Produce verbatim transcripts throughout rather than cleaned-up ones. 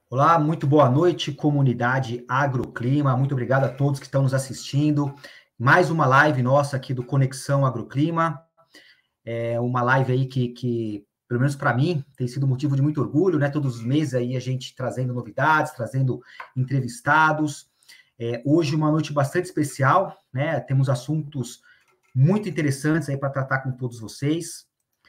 Olá, muito boa noite, comunidade Agroclima. Muito obrigado a todos que estão nos assistindo. Mais uma live nossa aqui do Conexão Agroclima. É uma live aí que, que pelo menos para mim, tem sido motivo de muito orgulho, né? Todos os meses aí a gente trazendo novidades, trazendo entrevistados. É, hoje uma noite bastante especial, né? Temos assuntos muito interessantes aí para tratar com todos vocês.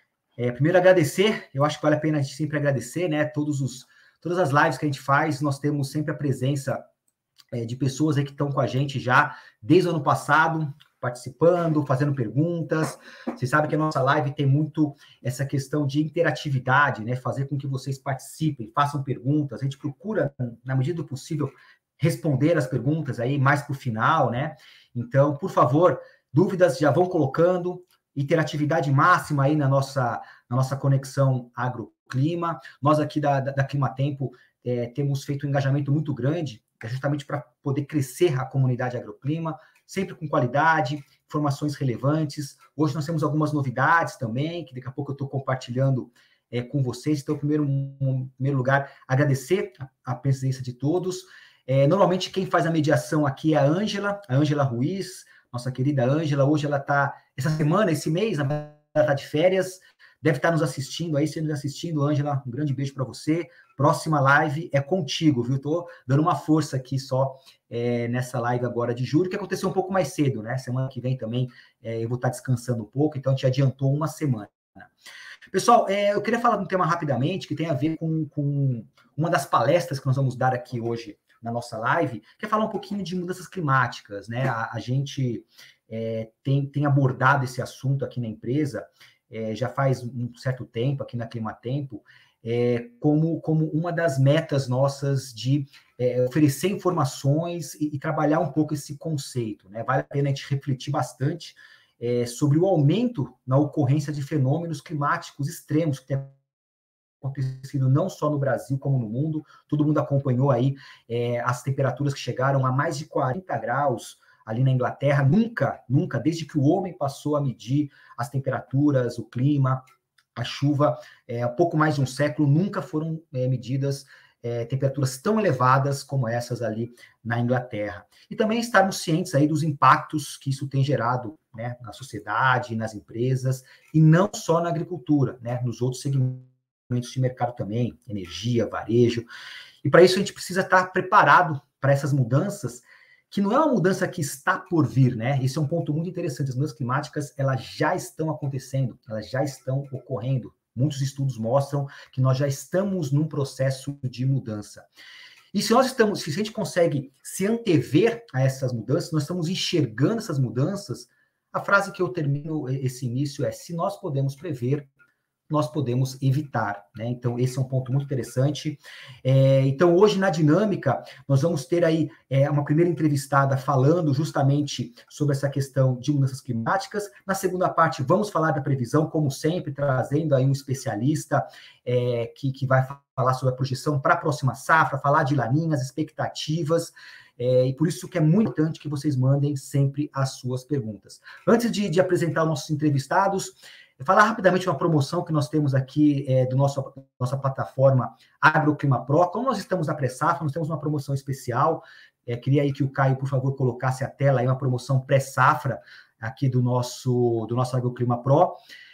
É, primeiro agradecer, eu acho que vale a pena a gente sempre agradecer, né? Todos os Todas as lives que a gente faz, nós temos sempre a presença é, de pessoas aí que estão com a gente já desde o ano passado, participando, fazendo perguntas. Vocês sabem que a nossa live tem muito essa questão de interatividade, né? Fazer com que vocês participem, façam perguntas. A gente procura, na medida do possível, responder as perguntas aí mais para o final, né? Então, por favor, dúvidas já vão colocando, interatividade máxima aí na nossa, na nossa conexão Agroclima. Nós aqui da, da, da Climatempo é, temos feito um engajamento muito grande, justamente para poder crescer a comunidade Agroclima, sempre com qualidade, informações relevantes. Hoje nós temos algumas novidades também, que daqui a pouco eu estou compartilhando é, com vocês. Então, em primeiro, em primeiro lugar, agradecer a, a presença de todos. É, normalmente, quem faz a mediação aqui é a Ângela, a Ângela Ruiz, nossa querida Ângela. Hoje ela está, essa semana, esse mês, ela está de férias, deve estar nos assistindo aí, se nos assistindo, Ângela, um grande beijo para você. Próxima live é contigo, viu? Estou dando uma força aqui só é, nessa live agora de julho, que aconteceu um pouco mais cedo, né? Semana que vem também é, eu vou estar descansando um pouco, então a gente adiantou uma semana. Pessoal, é, eu queria falar de um tema rapidamente que tem a ver com, com uma das palestras que nós vamos dar aqui hoje na nossa live, que é falar um pouquinho de mudanças climáticas, né? A, a gente é, tem, tem abordado esse assunto aqui na empresa é, já faz um certo tempo, aqui na Climatempo, é, como, como uma das metas nossas de é, oferecer informações e, e trabalhar um pouco esse conceito, né? Vale a pena a gente refletir bastante é, sobre o aumento na ocorrência de fenômenos climáticos extremos que tem acontecido não só no Brasil como no mundo. Todo mundo acompanhou aí é, as temperaturas que chegaram a mais de quarenta graus ali na Inglaterra. Nunca, nunca, desde que o homem passou a medir as temperaturas, o clima, a chuva, é, há pouco mais de um século, nunca foram é, medidas é, temperaturas tão elevadas como essas ali na Inglaterra. E também estarmos cientes aí dos impactos que isso tem gerado, né, na sociedade, nas empresas, e não só na agricultura, né, nos outros segmentos de mercado também, energia, varejo. E para isso a gente precisa estar preparado para essas mudanças, que não é uma mudança que está por vir, né? Esse é um ponto muito interessante. As mudanças climáticas, elas já estão acontecendo, elas já estão ocorrendo. Muitos estudos mostram que nós já estamos num processo de mudança. E se nós estamos, se a gente consegue se antever a essas mudanças, nós estamos enxergando essas mudanças, a frase que eu termino esse início é: se nós podemos prever, nós podemos evitar, né? Então, esse é um ponto muito interessante. É, então, hoje, na dinâmica, nós vamos ter aí é, uma primeira entrevistada falando justamente sobre essa questão de mudanças climáticas. Na segunda parte, vamos falar da previsão, como sempre, trazendo aí um especialista é, que, que vai falar sobre a projeção para a próxima safra, falar de laninhas, expectativas, é, e por isso que é muito importante que vocês mandem sempre as suas perguntas. Antes de, de apresentar os nossos entrevistados, vou falar rapidamente uma promoção que nós temos aqui é, do nosso nossa plataforma Agroclima Pro. Como nós estamos na pré-safra, nós temos uma promoção especial. É, queria aí que o Caio, por favor, colocasse a tela aí, uma promoção pré-safra aqui do nosso, do nosso Agroclima Pro.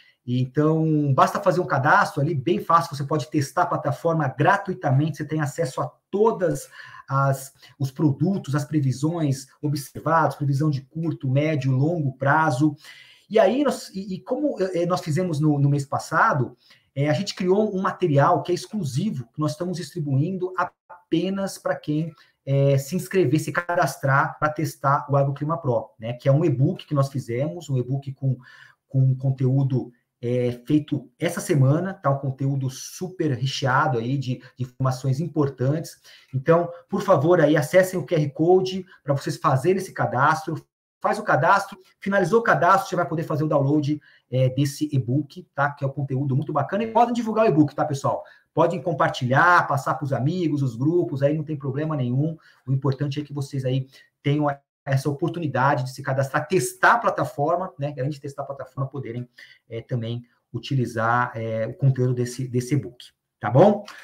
Então, basta fazer um cadastro ali, bem fácil, você pode testar a plataforma gratuitamente, você tem acesso a todas as, os produtos, as previsões observadas, previsão de curto, médio, longo prazo. E aí, nós, e, e como nós fizemos no, no mês passado, é, a gente criou um material que é exclusivo, que nós estamos distribuindo apenas para quem é, se inscrever, se cadastrar para testar o Agroclima Pro, né? Que é um e-book que nós fizemos, um e-book com, com conteúdo é, feito essa semana, tá? Um conteúdo super recheado aí de, de informações importantes. Então, por favor, aí acessem o Q R Code para vocês fazerem esse cadastro. Faz o cadastro, finalizou o cadastro, você vai poder fazer o download é, desse e-book, tá? Que é um conteúdo muito bacana. E podem divulgar o e-book, tá, pessoal? Podem compartilhar, passar para os amigos, os grupos, aí não tem problema nenhum. O importante é que vocês aí tenham essa oportunidade de se cadastrar, testar a plataforma, né? Além de testar a plataforma, poderem é, também utilizar é, o conteúdo desse, desse e-book, tá bom?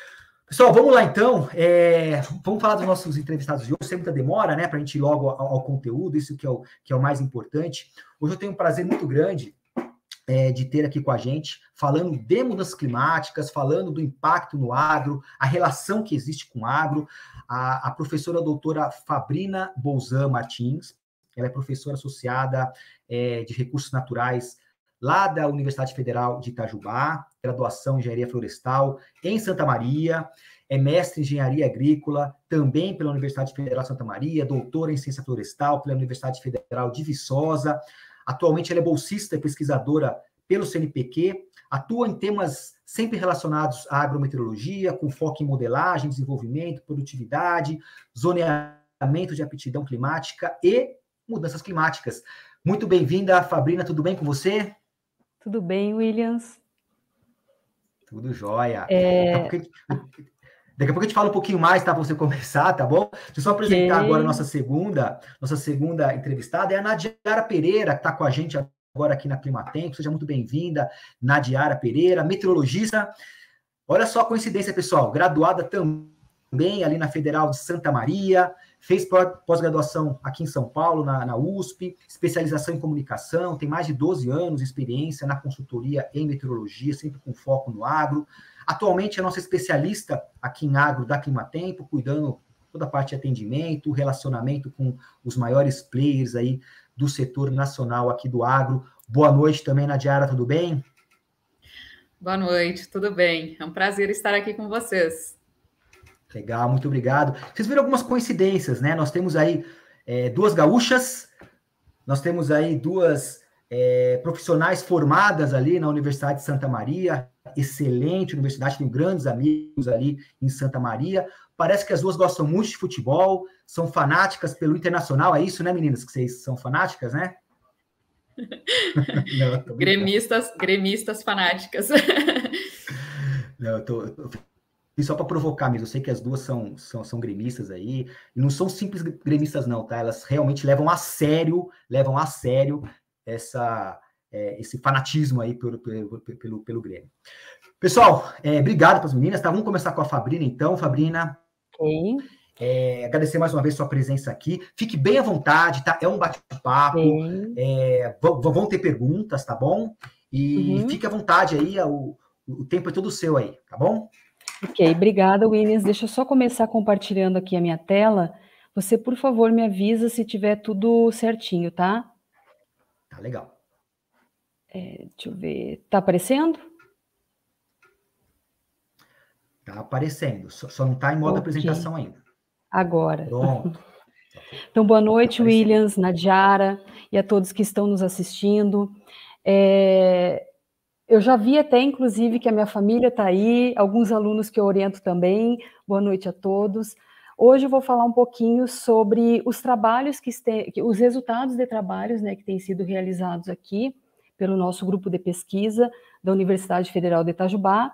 Pessoal, vamos lá então. É, vamos falar dos nossos entrevistados de hoje, sem muita demora, né? Para a gente ir logo ao, ao conteúdo, isso que é, o, que é o mais importante. Hoje eu tenho um prazer muito grande é, de ter aqui com a gente, falando de mudanças climáticas, falando do impacto no agro, a relação que existe com o agro, a, a professora doutora Fabrina Bolzan Martins. Ela é professora associada é, de recursos naturais lá da Universidade Federal de Itajubá, graduação em Engenharia Florestal em Santa Maria, é mestre em Engenharia Agrícola, também pela Universidade Federal de Santa Maria, doutora em Ciência Florestal pela Universidade Federal de Viçosa. Atualmente ela é bolsista e pesquisadora pelo C N P Q, atua em temas sempre relacionados à agrometeorologia, com foco em modelagem, desenvolvimento, produtividade, zoneamento de aptidão climática e mudanças climáticas. Muito bem-vinda, Fabrina, tudo bem com você? Tudo bem, Williams? Tudo jóia. É... Daqui a pouco, daqui a pouco a gente fala um pouquinho mais, tá? Para você começar, tá bom? Deixa eu só apresentar okay. agora a nossa segunda, nossa segunda entrevistada, é a Nadiara Pereira, que está com a gente agora aqui na Climatempo. Seja muito bem-vinda, Nadiara Pereira, meteorologista. Olha só a coincidência, pessoal, graduada também ali na Federal de Santa Maria, fez pós-graduação aqui em São Paulo, na, na U S P, especialização em comunicação, tem mais de doze anos de experiência na consultoria em meteorologia, sempre com foco no agro. Atualmente é nossa especialista aqui em agro da Climatempo, cuidando toda a parte de atendimento, relacionamento com os maiores players aí do setor nacional aqui do agro. Boa noite também, Nadiara, tudo bem? Boa noite, tudo bem? É um prazer estar aqui com vocês. Legal, muito obrigado. Vocês viram algumas coincidências, né? Nós temos aí é, duas gaúchas, nós temos aí duas é, profissionais formadas ali na Universidade de Santa Maria, excelente universidade, tenho grandes amigos ali em Santa Maria. Parece que as duas gostam muito de futebol, são fanáticas pelo Internacional, é isso, né, meninas? Que vocês são fanáticas, né? Não, gremistas, gremistas fanáticas. Não, eu tô... Eu tô... E só para provocar mesmo, eu sei que as duas são, são, são gremistas aí, e não são simples gremistas não, tá? Elas realmente levam a sério, levam a sério essa, é, esse fanatismo aí pelo, pelo, pelo, pelo Grêmio. Pessoal, é, obrigado para as meninas, tá? Vamos começar com a Fabrina então. Fabrina, okay. é, agradecer mais uma vez sua presença aqui. Fique bem à vontade, tá? É um bate-papo, é, vão ter perguntas, tá bom? E uhum. Fique à vontade aí, o, o tempo é todo seu aí, tá bom? Ok, obrigada, Williams. Deixa eu só começar compartilhando aqui a minha tela. Você, por favor, me avisa se tiver tudo certinho, tá? Tá legal. É, deixa eu ver. Tá aparecendo? Tá aparecendo. Só, só não tá em modo okay. apresentação ainda. Agora. Pronto. Então, boa noite, tá Williams, Nadiara e a todos que estão nos assistindo. É... Eu já vi até, inclusive, que a minha família está aí, alguns alunos que eu oriento também. Boa noite a todos. Hoje eu vou falar um pouquinho sobre os trabalhos, que este... os resultados de trabalhos, né, que têm sido realizados aqui pelo nosso grupo de pesquisa da Universidade Federal de Itajubá,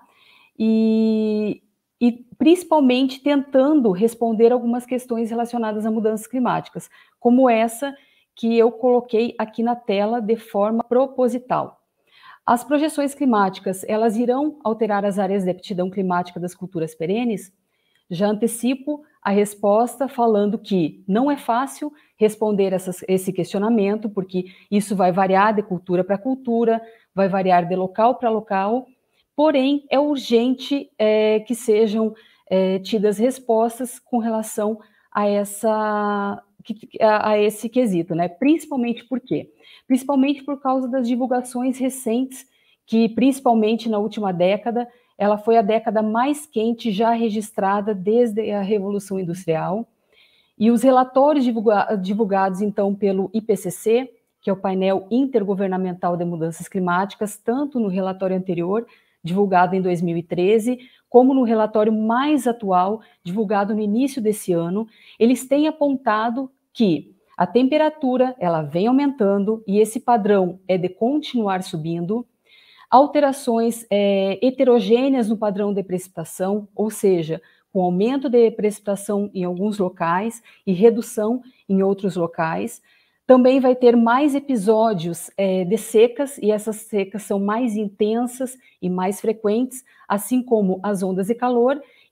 e, e principalmente tentando responder algumas questões relacionadas a mudanças climáticas, como essa que eu coloquei aqui na tela de forma proposital. As projeções climáticas, elas irão alterar as áreas de aptidão climática das culturas perenes? Já antecipo a resposta falando que não é fácil responder essas, esse questionamento, porque isso vai variar de cultura para cultura, vai variar de local para local, porém é urgente é, que sejam é, tidas respostas com relação a essa... a esse quesito, né? Principalmente por quê? Principalmente por causa das divulgações recentes, que principalmente na última década, ela foi a década mais quente já registrada desde a Revolução Industrial, e os relatórios divulga- divulgados então pelo I P C C, que é o painel intergovernamental de mudanças climáticas, tanto no relatório anterior, divulgado em dois mil e treze, como no relatório mais atual, divulgado no início desse ano, eles têm apontado que a temperatura ela vem aumentando e esse padrão é de continuar subindo, alterações é, heterogêneas no padrão de precipitação, ou seja, com aumento de precipitação em alguns locais e redução em outros locais. Também vai ter mais episódios é, de secas, e essas secas são mais intensas e mais frequentes, assim como as ondas de calor,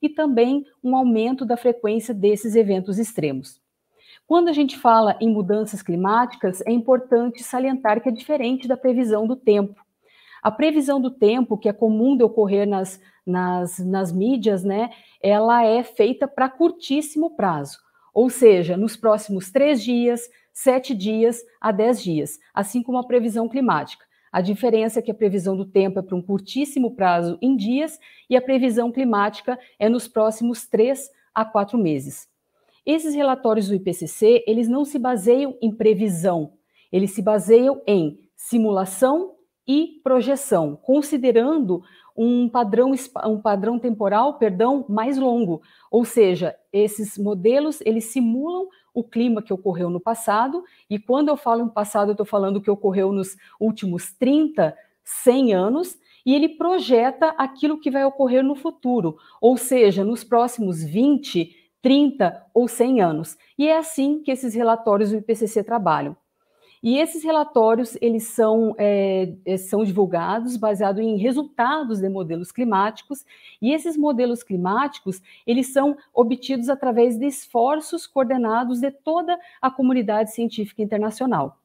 e também um aumento da frequência desses eventos extremos. Quando a gente fala em mudanças climáticas, é importante salientar que é diferente da previsão do tempo. A previsão do tempo, que é comum de ocorrer nas, nas, nas mídias, né, ela é feita para curtíssimo prazo, ou seja, nos próximos três dias, sete dias a dez dias, assim como a previsão climática. A diferença é que a previsão do tempo é para um curtíssimo prazo em dias e a previsão climática é nos próximos três a quatro meses. Esses relatórios do I P C C, eles não se baseiam em previsão, eles se baseiam em simulação e projeção, considerando um padrão, um padrão temporal, perdão, mais longo. Ou seja, esses modelos, eles simulam o clima que ocorreu no passado, e quando eu falo em passado, eu estou falando que ocorreu nos últimos trinta, cem anos, e ele projeta aquilo que vai ocorrer no futuro, ou seja, nos próximos vinte, trinta ou cem anos. E é assim que esses relatórios do I P C C trabalham. E esses relatórios, eles são, é, são divulgados baseados em resultados de modelos climáticos, e esses modelos climáticos, eles são obtidos através de esforços coordenados de toda a comunidade científica internacional.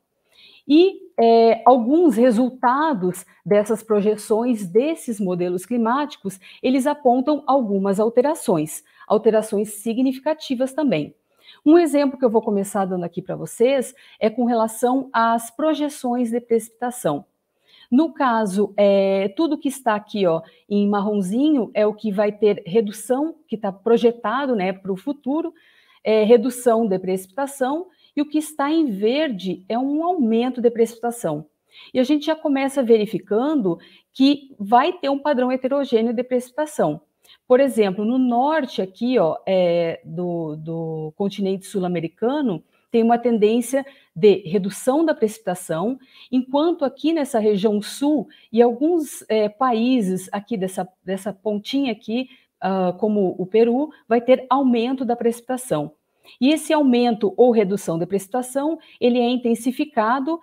E é, alguns resultados dessas projeções desses modelos climáticos, eles apontam algumas alterações, alterações significativas também. Um exemplo que eu vou começar dando aqui para vocês é com relação às projeções de precipitação. No caso, é, tudo que está aqui ó, em marronzinho é o que vai ter redução, que está projetado né, para o futuro, é, redução de precipitação, e o que está em verde é um aumento de precipitação. E a gente já começa verificando que vai ter um padrão heterogêneo de precipitação. Por exemplo, no norte aqui, ó, é, do, do continente sul-americano, tem uma tendência de redução da precipitação, enquanto aqui nessa região sul e alguns é, países aqui dessa, dessa pontinha aqui, uh, como o Peru, vai ter aumento da precipitação. E esse aumento ou redução da precipitação, ele é intensificado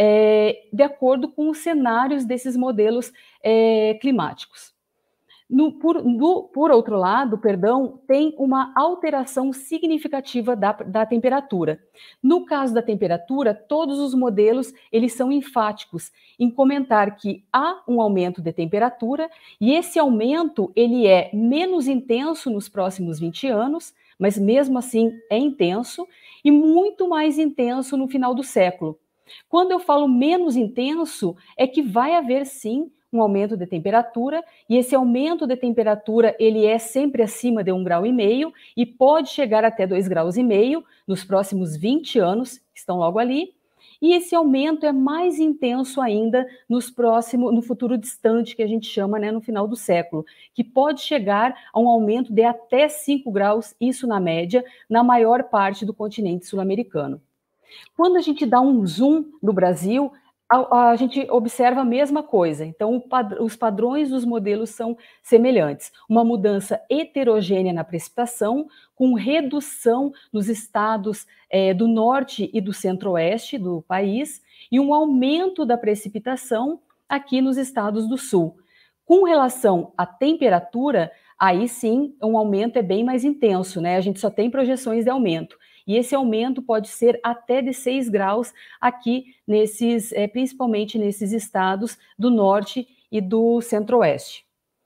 é, de acordo com os cenários desses modelos é, climáticos. No, por, no, por outro lado, perdão, tem uma alteração significativa da, da temperatura. No caso da temperatura, todos os modelos eles são enfáticos em comentar que há um aumento de temperatura e esse aumento ele é menos intenso nos próximos vinte anos, mas mesmo assim é intenso, e muito mais intenso no final do século. Quando eu falo menos intenso, é que vai haver sim um aumento de temperatura, e esse aumento de temperatura ele é sempre acima de um grau e meio e pode chegar até dois graus e meio nos próximos vinte anos, que estão logo ali, e esse aumento é mais intenso ainda nos próximos, no futuro distante, que a gente chama né, no final do século, que pode chegar a um aumento de até cinco graus, isso na média, na maior parte do continente sul-americano. Quando a gente dá um zoom no Brasil, A, a gente observa a mesma coisa, então pad os padrões dos modelos são semelhantes. Uma mudança heterogênea na precipitação, com redução nos estados é, do norte e do centro-oeste do país, e um aumento da precipitação aqui nos estados do sul. Com relação à temperatura, aí sim, um aumento é bem mais intenso, né? A gente só tem projeções de aumento. E esse aumento pode ser até de seis graus aqui, nesses, é, principalmente nesses estados do norte e do centro-oeste.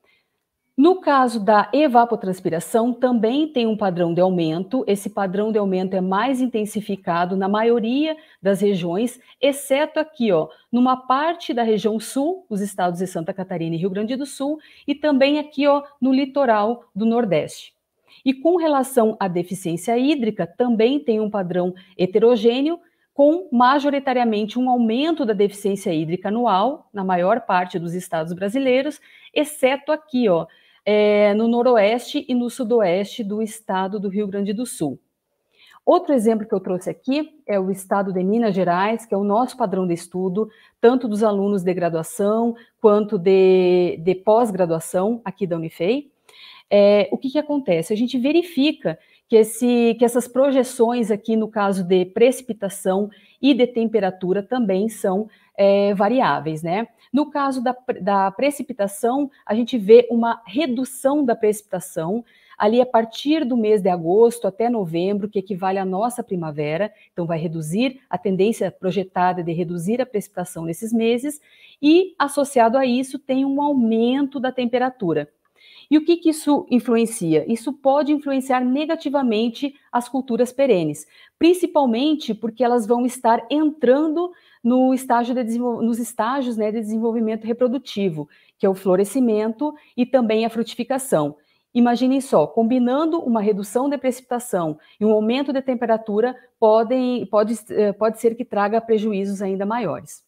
No caso da evapotranspiração, também tem um padrão de aumento. Esse padrão de aumento é mais intensificado na maioria das regiões, exceto aqui, ó, numa parte da região sul, os estados de Santa Catarina e Rio Grande do Sul, e também aqui, ó, no litoral do Nordeste. E com relação à deficiência hídrica, também tem um padrão heterogêneo, com majoritariamente um aumento da deficiência hídrica anual, na maior parte dos estados brasileiros, exceto aqui, ó, é, no noroeste e no sudoeste do estado do Rio Grande do Sul. Outro exemplo que eu trouxe aqui é o estado de Minas Gerais, que é o nosso padrão de estudo, tanto dos alunos de graduação quanto de, de pós-graduação aqui da Unifei. É, o que, que acontece? A gente verifica que, esse, que essas projeções aqui, no caso de precipitação e de temperatura, também são é, variáveis, né? No caso da, da precipitação, a gente vê uma redução da precipitação ali a partir do mês de agosto até novembro, que equivale à nossa primavera, então vai reduzir a tendência projetada de reduzir a precipitação nesses meses, e associado a isso tem um aumento da temperatura. E o que, que isso influencia? Isso pode influenciar negativamente as culturas perenes, principalmente porque elas vão estar entrando no estágio de nos estágios, né, de desenvolvimento reprodutivo, que é o florescimento e também a frutificação. Imaginem só, combinando uma redução de precipitação e um aumento de temperatura, podem, pode, pode ser que traga prejuízos ainda maiores.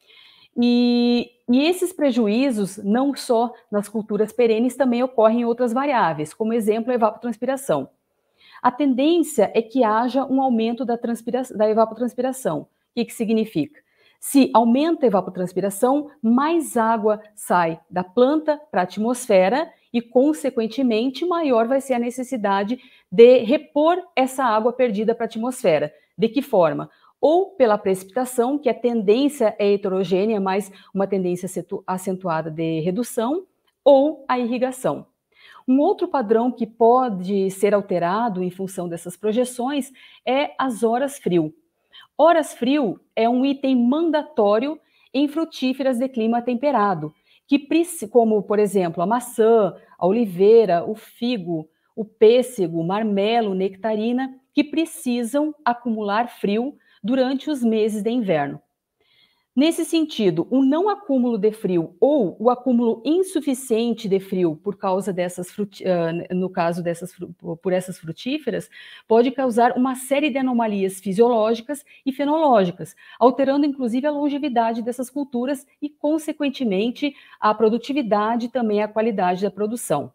E, e esses prejuízos, não só nas culturas perenes, também ocorrem em outras variáveis, como exemplo a evapotranspiração. A tendência é que haja um aumento da, da evapotranspiração. O que, que significa? Se aumenta a evapotranspiração, mais água sai da planta para a atmosfera e, consequentemente, maior vai ser a necessidade de repor essa água perdida para a atmosfera. De que forma? Ou pela precipitação, que a tendência é heterogênea, mas uma tendência acentuada de redução, ou a irrigação. Um outro padrão que pode ser alterado em função dessas projeções é as horas frio. Horas frio é um item mandatório em frutíferas de clima temperado, que, como, por exemplo, a maçã, a oliveira, o figo, o pêssego, o marmelo, nectarina, que precisam acumular frio durante os meses de inverno. Nesse sentido, o não acúmulo de frio ou o acúmulo insuficiente de frio por causa dessas, no caso dessas, por essas frutíferas, pode causar uma série de anomalias fisiológicas e fenológicas, alterando inclusive a longevidade dessas culturas e, consequentemente, a produtividade e também a qualidade da produção.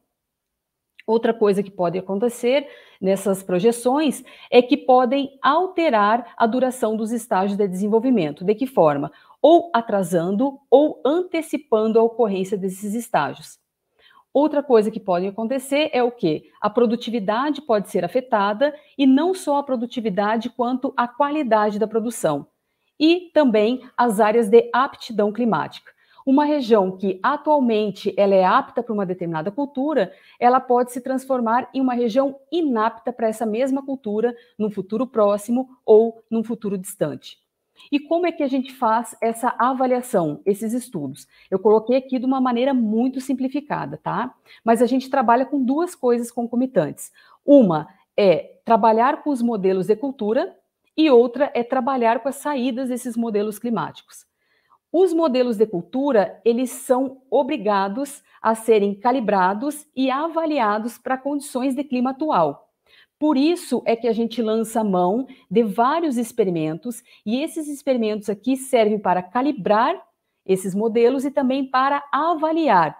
Outra coisa que pode acontecer nessas projeções é que podem alterar a duração dos estágios de desenvolvimento. De que forma? Ou atrasando ou antecipando a ocorrência desses estágios. Outra coisa que pode acontecer é o quê? A produtividade pode ser afetada, e não só a produtividade, quanto a qualidade da produção. E também as áreas de aptidão climática. Uma região que atualmente ela é apta para uma determinada cultura, ela pode se transformar em uma região inapta para essa mesma cultura num futuro próximo ou num futuro distante. E como é que a gente faz essa avaliação, esses estudos? Eu coloquei aqui de uma maneira muito simplificada, tá? Mas a gente trabalha com duas coisas concomitantes. Uma é trabalhar com os modelos de cultura e outra é trabalhar com as saídas desses modelos climáticos. Os modelos de cultura, eles são obrigados a serem calibrados e avaliados para condições de clima atual. Por isso é que a gente lança a mão de vários experimentos, e esses experimentos aqui servem para calibrar esses modelos e também para avaliar.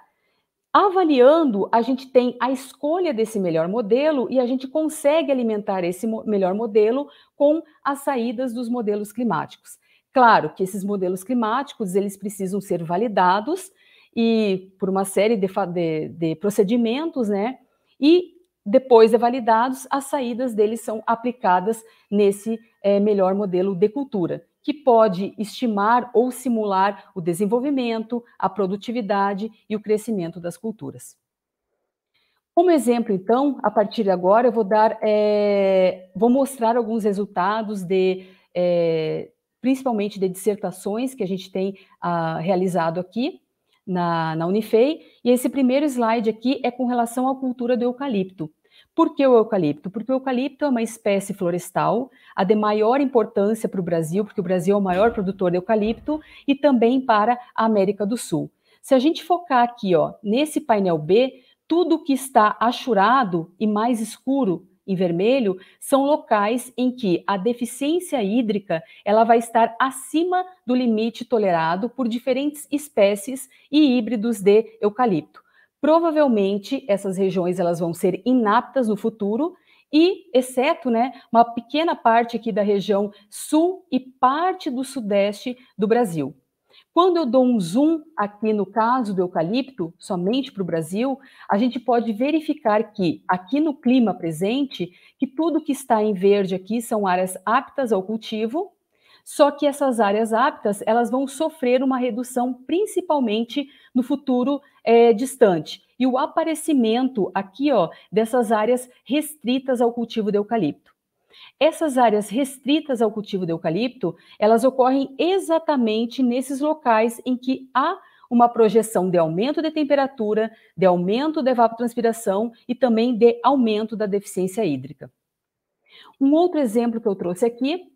Avaliando, a gente tem a escolha desse melhor modelo e a gente consegue alimentar esse melhor modelo com as saídas dos modelos climáticos. Claro que esses modelos climáticos, eles precisam ser validados e por uma série de, de, de procedimentos, né? E depois de validados, as saídas deles são aplicadas nesse é, melhor modelo de cultura, que pode estimar ou simular o desenvolvimento, a produtividade e o crescimento das culturas. Como exemplo, então, a partir de agora, eu vou dar, é, vou mostrar alguns resultados de é, principalmente de dissertações que a gente tem ah, realizado aqui na, na Unifei, e esse primeiro slide aqui é com relação à cultura do eucalipto. Por que o eucalipto? Porque o eucalipto é uma espécie florestal, a de maior importância para o Brasil, porque o Brasil é o maior produtor de eucalipto, e também para a América do Sul. Se a gente focar aqui, ó, nesse painel B, tudo que está achurado e mais escuro em vermelho, são locais em que a deficiência hídrica ela vai estar acima do limite tolerado por diferentes espécies e híbridos de eucalipto. Provavelmente, essas regiões elas vão ser inaptas no futuro, e, exceto né, uma pequena parte aqui da região sul e parte do sudeste do Brasil. Quando eu dou um zoom aqui no caso do eucalipto, somente para o Brasil, a gente pode verificar que aqui no clima presente, que tudo que está em verde aqui são áreas aptas ao cultivo, só que essas áreas aptas, elas vão sofrer uma redução principalmente no futuro é, distante. e o aparecimento aqui, ó, dessas áreas restritas ao cultivo de eucalipto. Essas áreas restritas ao cultivo de eucalipto, elas ocorrem exatamente nesses locais em que há uma projeção de aumento de temperatura, de aumento da evapotranspiração e também de aumento da deficiência hídrica. Um outro exemplo que eu trouxe aqui,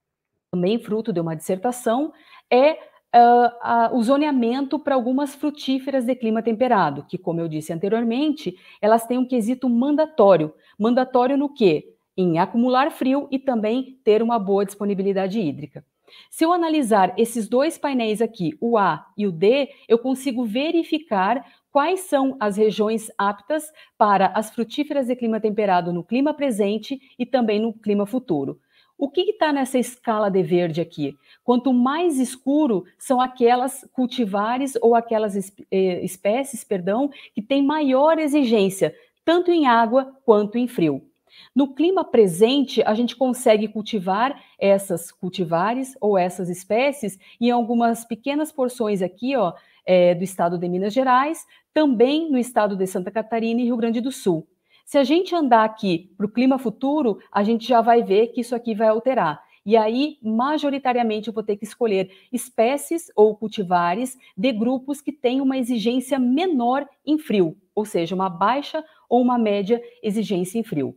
também fruto de uma dissertação, é uh, uh, o zoneamento para algumas frutíferas de clima temperado, que, como eu disse anteriormente, elas têm um quesito mandatório. Mandatório no quê? Em acumular frio e também ter uma boa disponibilidade hídrica. Se eu analisar esses dois painéis aqui, o A e o D, eu consigo verificar quais são as regiões aptas para as frutíferas de clima temperado no clima presente e também no clima futuro. O que está nessa escala de verde aqui? Quanto mais escuro são aquelas cultivares ou aquelas espécies, perdão, que têm maior exigência, tanto em água quanto em frio. No clima presente, a gente consegue cultivar essas cultivares ou essas espécies em algumas pequenas porções aqui, ó, é, do estado de Minas Gerais, também no estado de Santa Catarina e Rio Grande do Sul. Se a gente andar aqui para o clima futuro, a gente já vai ver que isso aqui vai alterar. E aí, majoritariamente, eu vou ter que escolher espécies ou cultivares de grupos que têm uma exigência menor em frio, ou seja, uma baixa ou uma média exigência em frio.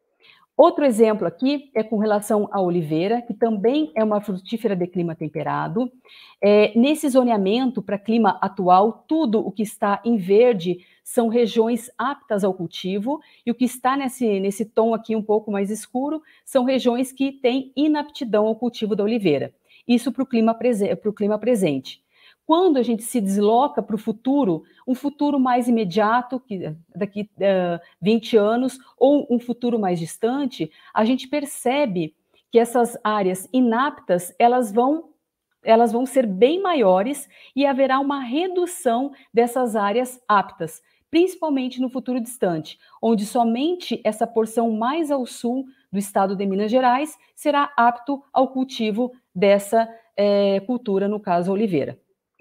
Outro exemplo aqui é com relação à oliveira, que também é uma frutífera de clima temperado. É, nesse zoneamento para clima atual, tudo o que está em verde são regiões aptas ao cultivo, e o que está nesse, nesse tom aqui um pouco mais escuro são regiões que têm inaptidão ao cultivo da oliveira. Isso para o clima, prese- para o clima presente. Quando a gente se desloca para o futuro, um futuro mais imediato, que daqui uh, vinte anos, ou um futuro mais distante, a gente percebe que essas áreas inaptas, elas vão, elas vão ser bem maiores e haverá uma redução dessas áreas aptas, principalmente no futuro distante, onde somente essa porção mais ao sul do estado de Minas Gerais será apto ao cultivo dessa eh, cultura, no caso a oliveira.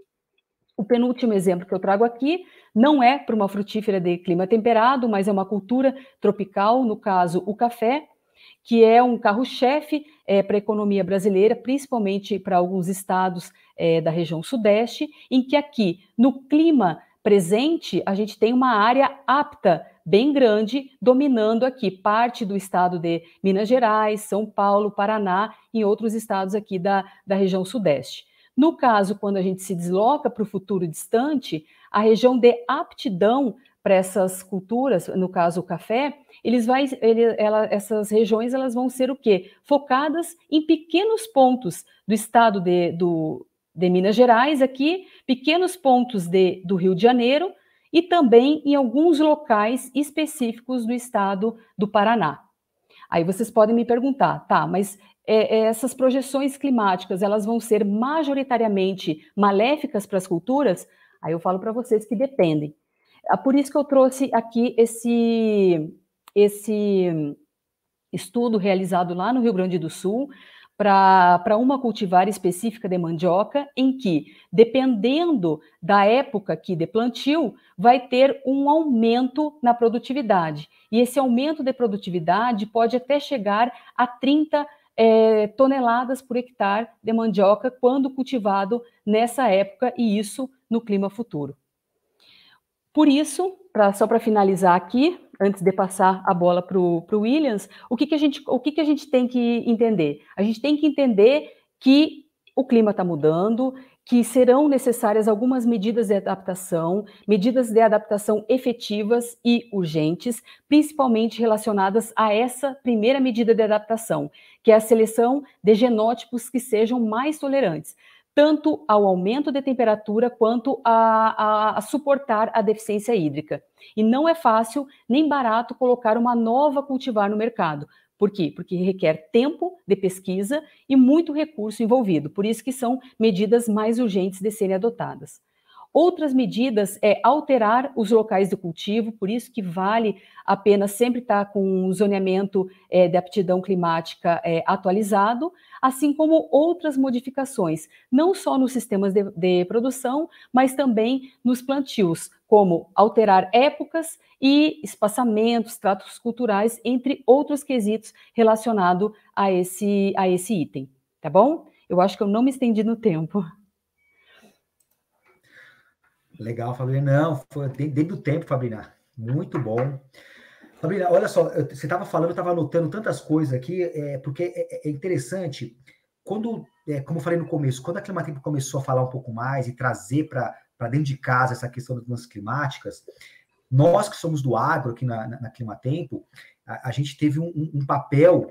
O penúltimo exemplo que eu trago aqui não é para uma frutífera de clima temperado, mas é uma cultura tropical, no caso o café, que é um carro-chefe é, para a economia brasileira, principalmente para alguns estados é, da região sudeste, em que aqui, no clima presente, a gente tem uma área apta, bem grande, dominando aqui parte do estado de Minas Gerais, São Paulo, Paraná e outros estados aqui da, da região sudeste. No caso, quando a gente se desloca para o futuro distante, a região de aptidão para essas culturas, no caso o café, eles vai, ele, ela, essas regiões elas vão ser o quê? Focadas em pequenos pontos do estado de, do, de Minas Gerais, aqui, pequenos pontos de, do Rio de Janeiro e também em alguns locais específicos do estado do Paraná. Aí vocês podem me perguntar, tá, mas é, é, essas projeções climáticas, elas vão ser majoritariamente maléficas para as culturas? Aí eu falo para vocês que dependem. É por isso que eu trouxe aqui esse, esse estudo realizado lá no Rio Grande do Sul, para uma cultivar específica de mandioca, em que, dependendo da época aqui de plantio, vai ter um aumento na produtividade. E esse aumento de produtividade pode até chegar a trinta é, toneladas por hectare de mandioca quando cultivado nessa época, e isso no clima futuro. Por isso, pra, só para finalizar aqui, antes de passar a bola para o Williams, o, que, que, a gente, o que, que a gente tem que entender? A gente tem que entender que o clima está mudando, que serão necessárias algumas medidas de adaptação, medidas de adaptação efetivas e urgentes, principalmente relacionadas a essa primeira medida de adaptação, que é a seleção de genótipos que sejam mais tolerantes, tanto ao aumento de temperatura quanto a, a, a suportar a deficiência hídrica. E não é fácil nem barato colocar uma nova cultivar no mercado. Por quê? Porque requer tempo de pesquisa e muito recurso envolvido. Por isso que são medidas mais urgentes de serem adotadas. Outras medidas é alterar os locais de cultivo, por isso que vale a pena sempre estar com o zoneamento é, de aptidão climática é, atualizado, assim como outras modificações, não só nos sistemas de, de produção, mas também nos plantios, como alterar épocas e espaçamentos, tratos culturais, entre outros quesitos relacionados a esse, a esse item, tá bom? Eu acho que eu não me estendi no tempo. Legal, Fabrina. Não, foi dentro do tempo, Fabrina. Muito bom. Fabrina, olha só, eu, você estava falando, eu estava anotando tantas coisas aqui, é, porque é, é interessante, quando, é, como eu falei no começo, quando a Climatempo começou a falar um pouco mais e trazer para dentro de casa essa questão das mudanças climáticas, nós que somos do agro aqui na, na, na Climatempo, a, a gente teve um, um papel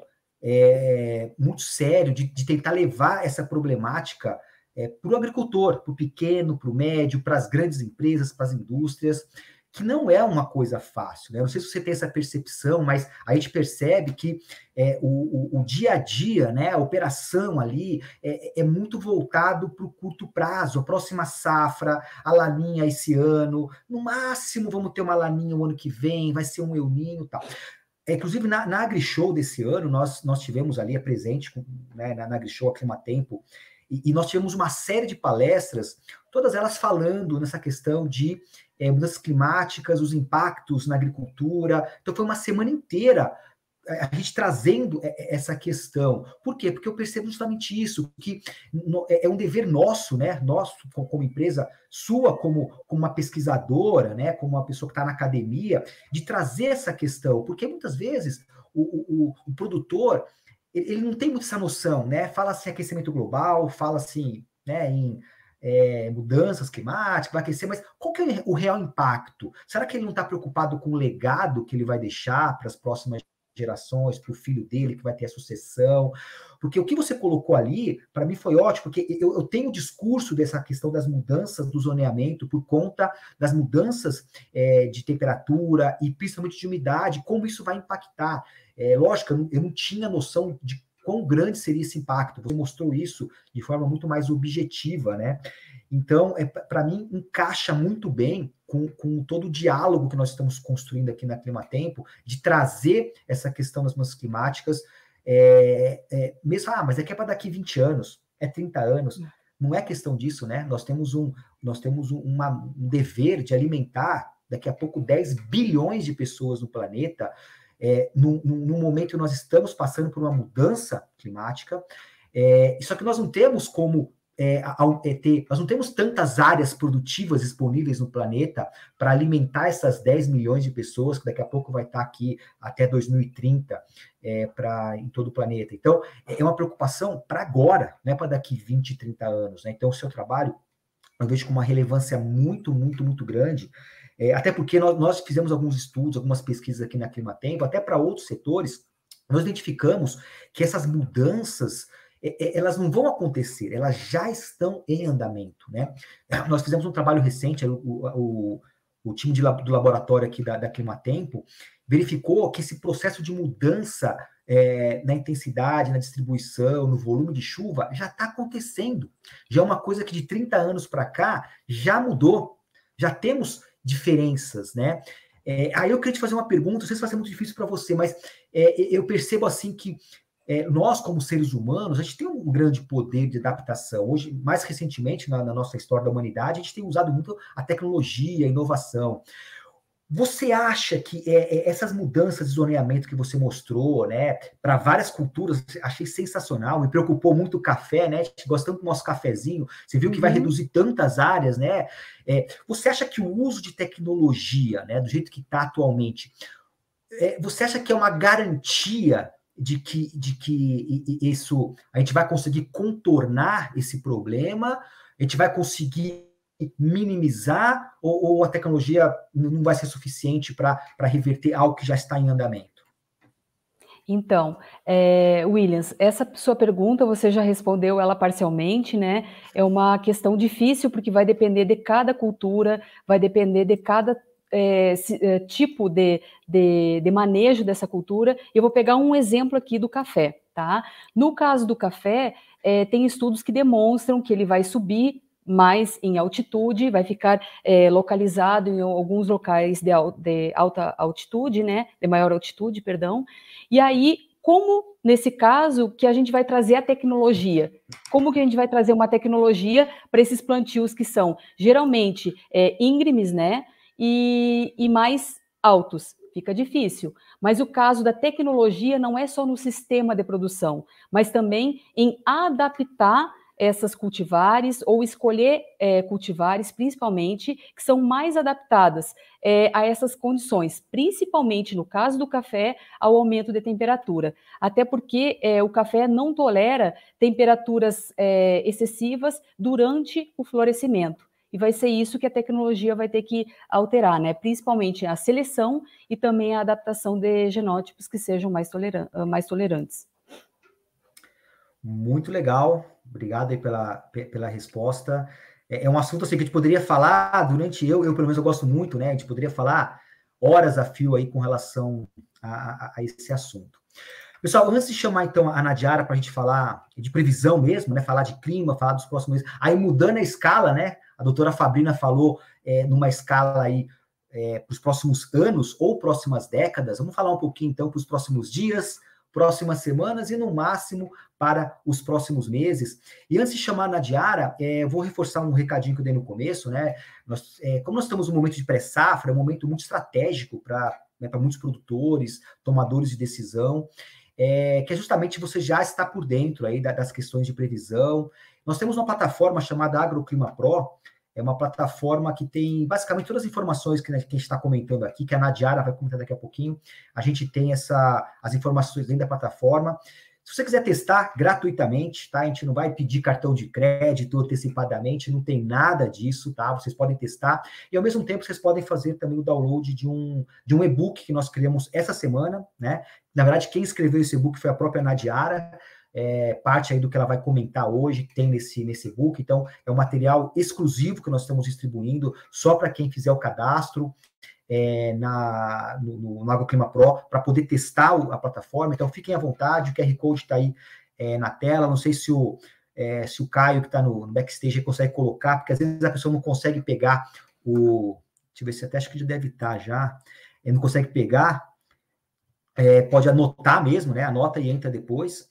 é, muito sério de, de tentar levar essa problemática é, para o agricultor, para o pequeno, para o médio, para as grandes empresas, para as indústrias, que não é uma coisa fácil, né? Não sei se você tem essa percepção, mas a gente percebe que é, o, o, o dia a dia, né, a operação ali é, é muito voltado para o curto prazo, a próxima safra, a laninha esse ano, no máximo vamos ter uma laninha o ano que vem, vai ser um El Niño e tal. É, inclusive, na, na AgriShow desse ano, nós, nós tivemos ali, a presente, né, na, na AgriShow, a Climatempo, e, e nós tivemos uma série de palestras, todas elas falando nessa questão de é, mudanças climáticas, os impactos na agricultura. Então, foi uma semana inteira a gente trazendo essa questão. Por quê? Porque eu percebo justamente isso, que é um dever nosso, né? Nosso, como empresa, sua como, como uma pesquisadora, né? Como uma pessoa que está na academia, de trazer essa questão. Porque muitas vezes o, o, o produtor ele não tem muito essa noção, né? Fala assim aquecimento global, fala assim, né, em é, mudanças climáticas, vai aquecer, mas qual que é o real impacto? Será que ele não está preocupado com o legado que ele vai deixar para as próximas gerações, para o filho dele, que vai ter a sucessão? Porque o que você colocou ali, para mim foi ótimo, porque eu, eu tenho o discurso dessa questão das mudanças do zoneamento por conta das mudanças é, de temperatura e principalmente de umidade, como isso vai impactar. É, lógico, eu não, eu não tinha noção de quão grande seria esse impacto. Você mostrou isso de forma muito mais objetiva, né? Então, é, para mim, encaixa muito bem com, com todo o diálogo que nós estamos construindo aqui na Climatempo, de trazer essa questão das mudanças climáticas, é, é, mesmo, ah, mas é que é para daqui vinte anos, é trinta anos, não é questão disso, né? Nós temos um, nós temos um, uma, um dever de alimentar, daqui a pouco, dez bilhões de pessoas no planeta, é, no, no, no momento que nós estamos passando por uma mudança climática, é, só que nós não temos como É, é ter, nós não temos tantas áreas produtivas disponíveis no planeta para alimentar essas dez milhões de pessoas, que daqui a pouco vai estar aqui até dois mil e trinta é, pra, em todo o planeta. Então, é uma preocupação para agora, não é para daqui vinte, trinta anos. Né? Então, o seu trabalho, eu vejo com uma relevância muito, muito, muito grande, é, até porque nós, nós fizemos alguns estudos, algumas pesquisas aqui na Climatempo, até para outros setores, nós identificamos que essas mudanças elas não vão acontecer, elas já estão em andamento, né? Nós fizemos um trabalho recente, o, o, o time de, do laboratório aqui da, da Climatempo verificou que esse processo de mudança é, na intensidade, na distribuição, no volume de chuva, já está acontecendo. Já é uma coisa que de trinta anos para cá já mudou, já temos diferenças, né? É, aí eu queria te fazer uma pergunta, não sei se vai ser muito difícil para você, mas é, eu percebo assim que É, nós, como seres humanos, a gente tem um grande poder de adaptação. Hoje, mais recentemente, na, na nossa história da humanidade, a gente tem usado muito a tecnologia, a inovação. Você acha que é, é, essas mudanças de zoneamento que você mostrou, né, para várias culturas, achei sensacional, me preocupou muito o café, né? A gente gosta tanto do nosso cafezinho, você viu que vai uhum. reduzir tantas áreas, né? É, você acha que o uso de tecnologia, né, do jeito que está atualmente, é, você acha que é uma garantia de que, de que isso, a gente vai conseguir contornar esse problema, a gente vai conseguir minimizar, ou, ou a tecnologia não vai ser suficiente para reverter algo que já está em andamento? Então, é, Williams, essa sua pergunta você já respondeu ela parcialmente, né? É uma questão difícil, porque vai depender de cada cultura, vai depender de cada É, é, tipo de, de, de manejo dessa cultura. Eu vou pegar um exemplo aqui do café, tá? No caso do café, é, tem estudos que demonstram que ele vai subir mais em altitude, vai ficar é, localizado em alguns locais de, de alta altitude, né, de maior altitude, perdão, e aí, como nesse caso, que a gente vai trazer a tecnologia? Como que a gente vai trazer uma tecnologia para esses plantios que são, geralmente, é, íngremes, né, e, e mais altos? Fica difícil, mas o caso da tecnologia não é só no sistema de produção, mas também em adaptar essas cultivares ou escolher é, cultivares, principalmente, que são mais adaptadas é, a essas condições, principalmente no caso do café, ao aumento de temperatura. Até porque é, o café não tolera temperaturas é, excessivas durante o florescimento. E vai ser isso que a tecnologia vai ter que alterar, né? Principalmente a seleção e também a adaptação de genótipos que sejam mais, toleran mais tolerantes. Muito legal, obrigado aí pela, pela resposta. É, é um assunto assim, que a gente poderia falar durante, eu, eu pelo menos eu gosto muito, né? A gente poderia falar horas a fio aí com relação a, a, a esse assunto. Pessoal, antes de chamar então a Nadiara para a gente falar de previsão mesmo, né? Falar de clima, falar dos próximos meses, aí mudando a escala, né? A doutora Fabrina falou é, numa escala aí é, para os próximos anos ou próximas décadas. Vamos falar um pouquinho então para os próximos dias, próximas semanas e no máximo para os próximos meses. E antes de chamar a Nadiara, é, eu vou reforçar um recadinho que eu dei no começo, né? Nós, é, como nós estamos num momento de pré-safra, é um momento muito estratégico para né, para muitos produtores, tomadores de decisão, é, que é justamente você já está por dentro aí das questões de previsão. Nós temos uma plataforma chamada Agroclima Pro, é uma plataforma que tem basicamente todas as informações que a gente está comentando aqui, que a Nadiara vai comentar daqui a pouquinho. A gente tem essa, as informações dentro da plataforma. Se você quiser testar gratuitamente, tá? A gente não vai pedir cartão de crédito antecipadamente, não tem nada disso, tá? Vocês podem testar. E ao mesmo tempo, vocês podem fazer também o download de um, de um e-book que nós criamos essa semana, né? Na verdade, quem escreveu esse e-book foi a própria Nadiara. É, parte aí do que ela vai comentar hoje, que tem nesse, nesse e-book. Então, é um material exclusivo que nós estamos distribuindo só para quem fizer o cadastro é, na, no, no Agroclima Pro, para poder testar o, a plataforma. Então, fiquem à vontade, o Q R Code está aí é, na tela. Não sei se o, é, se o Caio, que está no, no backstage, consegue colocar, porque às vezes a pessoa não consegue pegar o... Deixa eu ver se até acho que já deve estar já. Ele não consegue pegar, é, pode anotar mesmo, né? Anota e entra depois.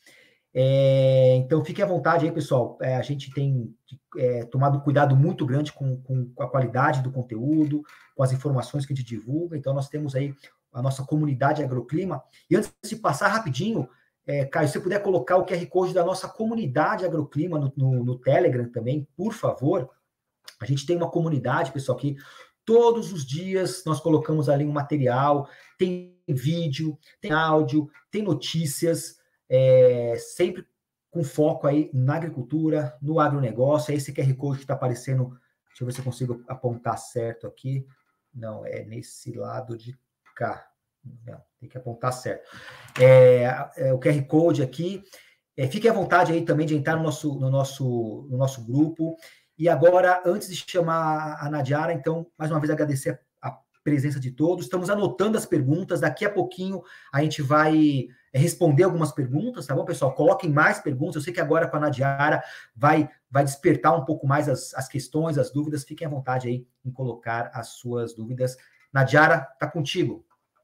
É, então, fiquem à vontade aí, pessoal. É, a gente tem é, tomado um cuidado muito grande com, com, com a qualidade do conteúdo, com as informações que a gente divulga. Então, nós temos aí a nossa comunidade Agroclima. E antes de passar rapidinho, é, Caio, se você puder colocar o Q R Code da nossa comunidade Agroclima no, no, no Telegram também, por favor. A gente tem uma comunidade, pessoal, que todos os dias nós colocamos ali um material, tem vídeo, tem áudio, tem notícias, É, sempre com foco aí na agricultura, no agronegócio. É esse Q R Code que está aparecendo. Deixa eu ver se eu consigo apontar certo aqui. Não, é nesse lado de cá. Não, tem que apontar certo. É, é o Q R Code aqui. É, fique à vontade aí também de entrar no nosso, no nosso, no nosso grupo. E agora, antes de chamar a Nadiara, então, mais uma vez agradecer a presença de todos. Estamos anotando as perguntas. Daqui a pouquinho a gente vai responder algumas perguntas, tá bom, pessoal? Coloquem mais perguntas. Eu sei que agora com a Nadiara vai, vai despertar um pouco mais as, as questões, as dúvidas. Fiquem à vontade aí em colocar as suas dúvidas. Nadiara, tá contigo.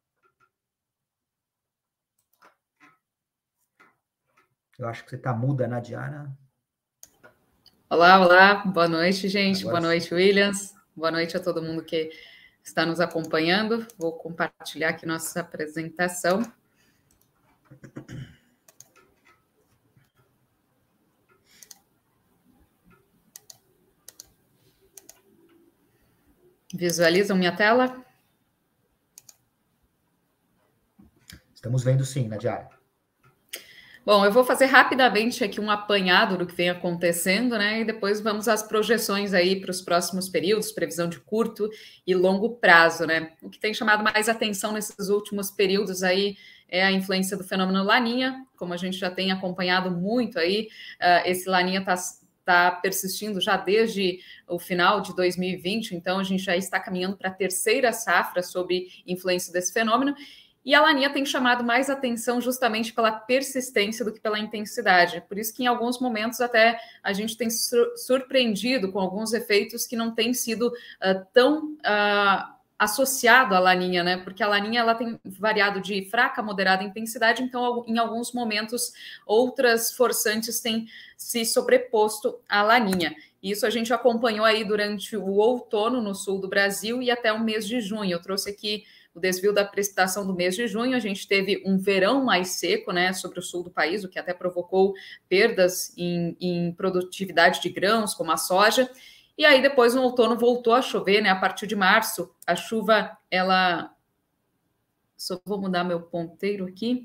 Eu acho que você tá muda, Nadiara. Olá, olá. Boa noite, gente. Agora Boa noite, sim. Williams. Boa noite a todo mundo que está nos acompanhando. Vou compartilhar aqui nossa apresentação. Visualizam minha tela? Estamos vendo sim, Nadiara. Bom, eu vou fazer rapidamente aqui um apanhado do que vem acontecendo, né? E depois vamos às projeções aí para os próximos períodos, previsão de curto e longo prazo, né? O que tem chamado mais atenção nesses últimos períodos aí é a influência do fenômeno Laninha, como a gente já tem acompanhado muito aí, uh, esse Laninha está tá persistindo já desde o final de dois mil e vinte, então a gente já está caminhando para a terceira safra sob influência desse fenômeno. E a Laninha tem chamado mais atenção justamente pela persistência do que pela intensidade. Por isso que em alguns momentos até a gente tem surpreendido com alguns efeitos que não têm sido uh, tão uh, associado à Laninha, né? Porque a Laninha ela tem variado de fraca a moderada intensidade, então em alguns momentos outras forçantes têm se sobreposto à Laninha. Isso a gente acompanhou aí durante o outono no sul do Brasil e até o mês de junho. Eu trouxe aqui o desvio da precipitação do mês de junho. A gente teve um verão mais seco, né, sobre o sul do país, o que até provocou perdas em, em produtividade de grãos, como a soja. E aí depois no outono voltou a chover, né? A partir de março, a chuva, ela... Só vou mudar meu ponteiro aqui.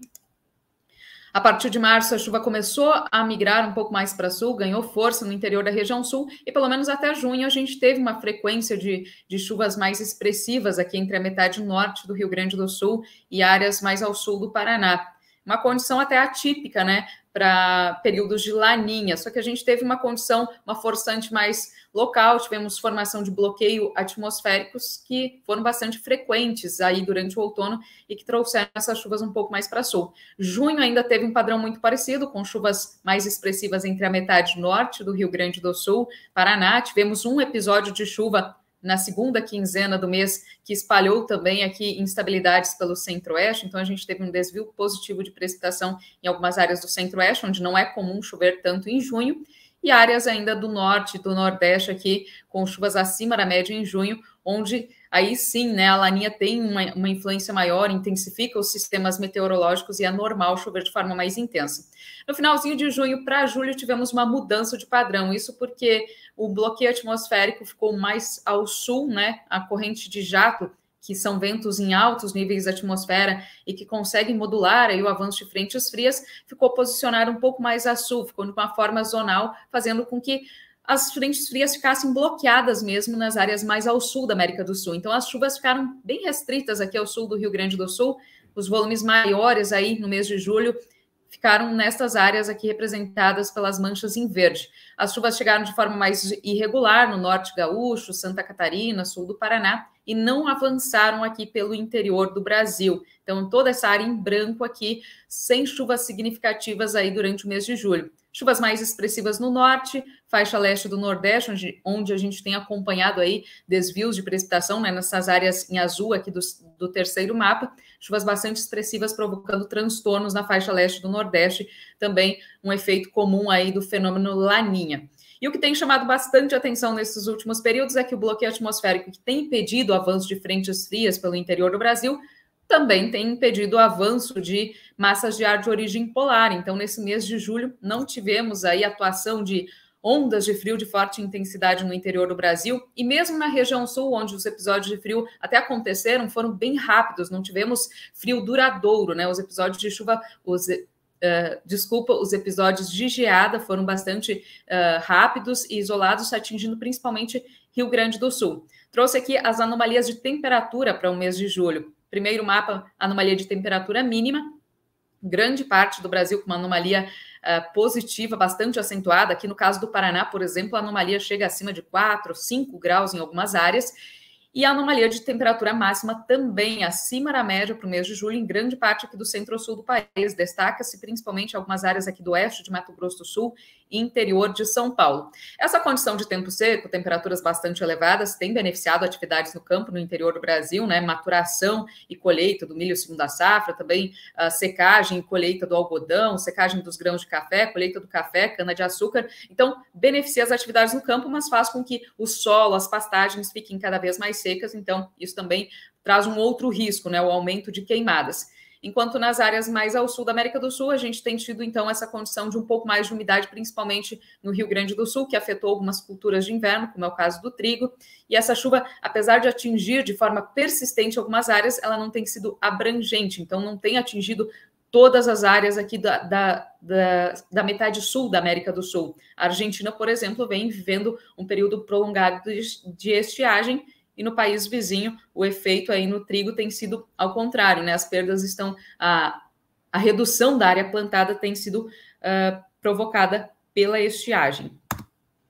A partir de março, a chuva começou a migrar um pouco mais para sul, ganhou força no interior da região sul, e pelo menos até junho a gente teve uma frequência de, de chuvas mais expressivas aqui entre a metade norte do Rio Grande do Sul e áreas mais ao sul do Paraná. Uma condição até atípica, né, para períodos de laninha, só que a gente teve uma condição, uma forçante mais local, tivemos formação de bloqueio atmosféricos que foram bastante frequentes aí durante o outono e que trouxeram essas chuvas um pouco mais para sul. Junho ainda teve um padrão muito parecido, com chuvas mais expressivas entre a metade norte do Rio Grande do Sul, Paraná. Tivemos um episódio de chuva na segunda quinzena do mês, que espalhou também aqui instabilidades pelo centro-oeste, então a gente teve um desvio positivo de precipitação em algumas áreas do centro-oeste, onde não é comum chover tanto em junho, e áreas ainda do norte e do nordeste aqui, com chuvas acima da média em junho, onde aí sim, né, a Laninha tem uma, uma influência maior, intensifica os sistemas meteorológicos e é normal chover de forma mais intensa. No finalzinho de junho para julho tivemos uma mudança de padrão, isso porque o bloqueio atmosférico ficou mais ao sul, né, a corrente de jato, que são ventos em altos níveis da atmosfera e que conseguem modular aí o avanço de frentes frias, ficou posicionado um pouco mais a sul, ficou de uma forma zonal, fazendo com que as frentes frias ficassem bloqueadas mesmo nas áreas mais ao sul da América do Sul. Então, as chuvas ficaram bem restritas aqui ao sul do Rio Grande do Sul, os volumes maiores aí no mês de julho ficaram nessas áreas aqui representadas pelas manchas em verde. As chuvas chegaram de forma mais irregular no norte gaúcho, Santa Catarina, sul do Paraná, e não avançaram aqui pelo interior do Brasil. Então, toda essa área em branco aqui, sem chuvas significativas aí durante o mês de julho. Chuvas mais expressivas no norte, faixa leste do nordeste, onde, onde a gente tem acompanhado aí desvios de precipitação, né, nessas áreas em azul aqui do, do terceiro mapa, chuvas bastante expressivas provocando transtornos na faixa leste do nordeste, também um efeito comum aí do fenômeno Laninha. E o que tem chamado bastante atenção nesses últimos períodos é que o bloqueio atmosférico que tem impedido o avanço de frentes frias pelo interior do Brasil também tem impedido o avanço de massas de ar de origem polar. Então, nesse mês de julho, não tivemos aí atuação de ondas de frio de forte intensidade no interior do Brasil, e mesmo na região sul, onde os episódios de frio até aconteceram, foram bem rápidos, não tivemos frio duradouro, né? Os episódios de chuva, os... Uh, desculpa, os episódios de geada foram bastante uh, rápidos e isolados, atingindo principalmente Rio Grande do Sul. Trouxe aqui as anomalias de temperatura para o mês de julho. Primeiro mapa, anomalia de temperatura mínima, grande parte do Brasil com uma anomalia uh, positiva, bastante acentuada. Aqui no caso do Paraná, por exemplo, a anomalia chega acima de quatro, cinco graus em algumas áreas. E a anomalia de temperatura máxima também acima da média para o mês de julho, em grande parte aqui do centro-sul do país. Destaca-se principalmente algumas áreas aqui do oeste de Mato Grosso do Sul e interior de São Paulo. Essa condição de tempo seco, temperaturas bastante elevadas, tem beneficiado atividades no campo no interior do Brasil, né? Maturação e colheita do milho segunda safra, também a secagem e colheita do algodão, secagem dos grãos de café, colheita do café, cana-de-açúcar. Então, beneficia as atividades no campo, mas faz com que o solo, as pastagens fiquem cada vez mais secas, então isso também traz um outro risco, né, o aumento de queimadas. Enquanto nas áreas mais ao sul da América do Sul, a gente tem tido, então, essa condição de um pouco mais de umidade, principalmente no Rio Grande do Sul, que afetou algumas culturas de inverno, como é o caso do trigo, e essa chuva, apesar de atingir de forma persistente algumas áreas, ela não tem sido abrangente, então não tem atingido todas as áreas aqui da, da, da, da metade sul da América do Sul. A Argentina, por exemplo, vem vivendo um período prolongado de, de estiagem, e no país vizinho, o efeito aí no trigo tem sido ao contrário, né? As perdas estão... A, a redução da área plantada tem sido uh, provocada pela estiagem.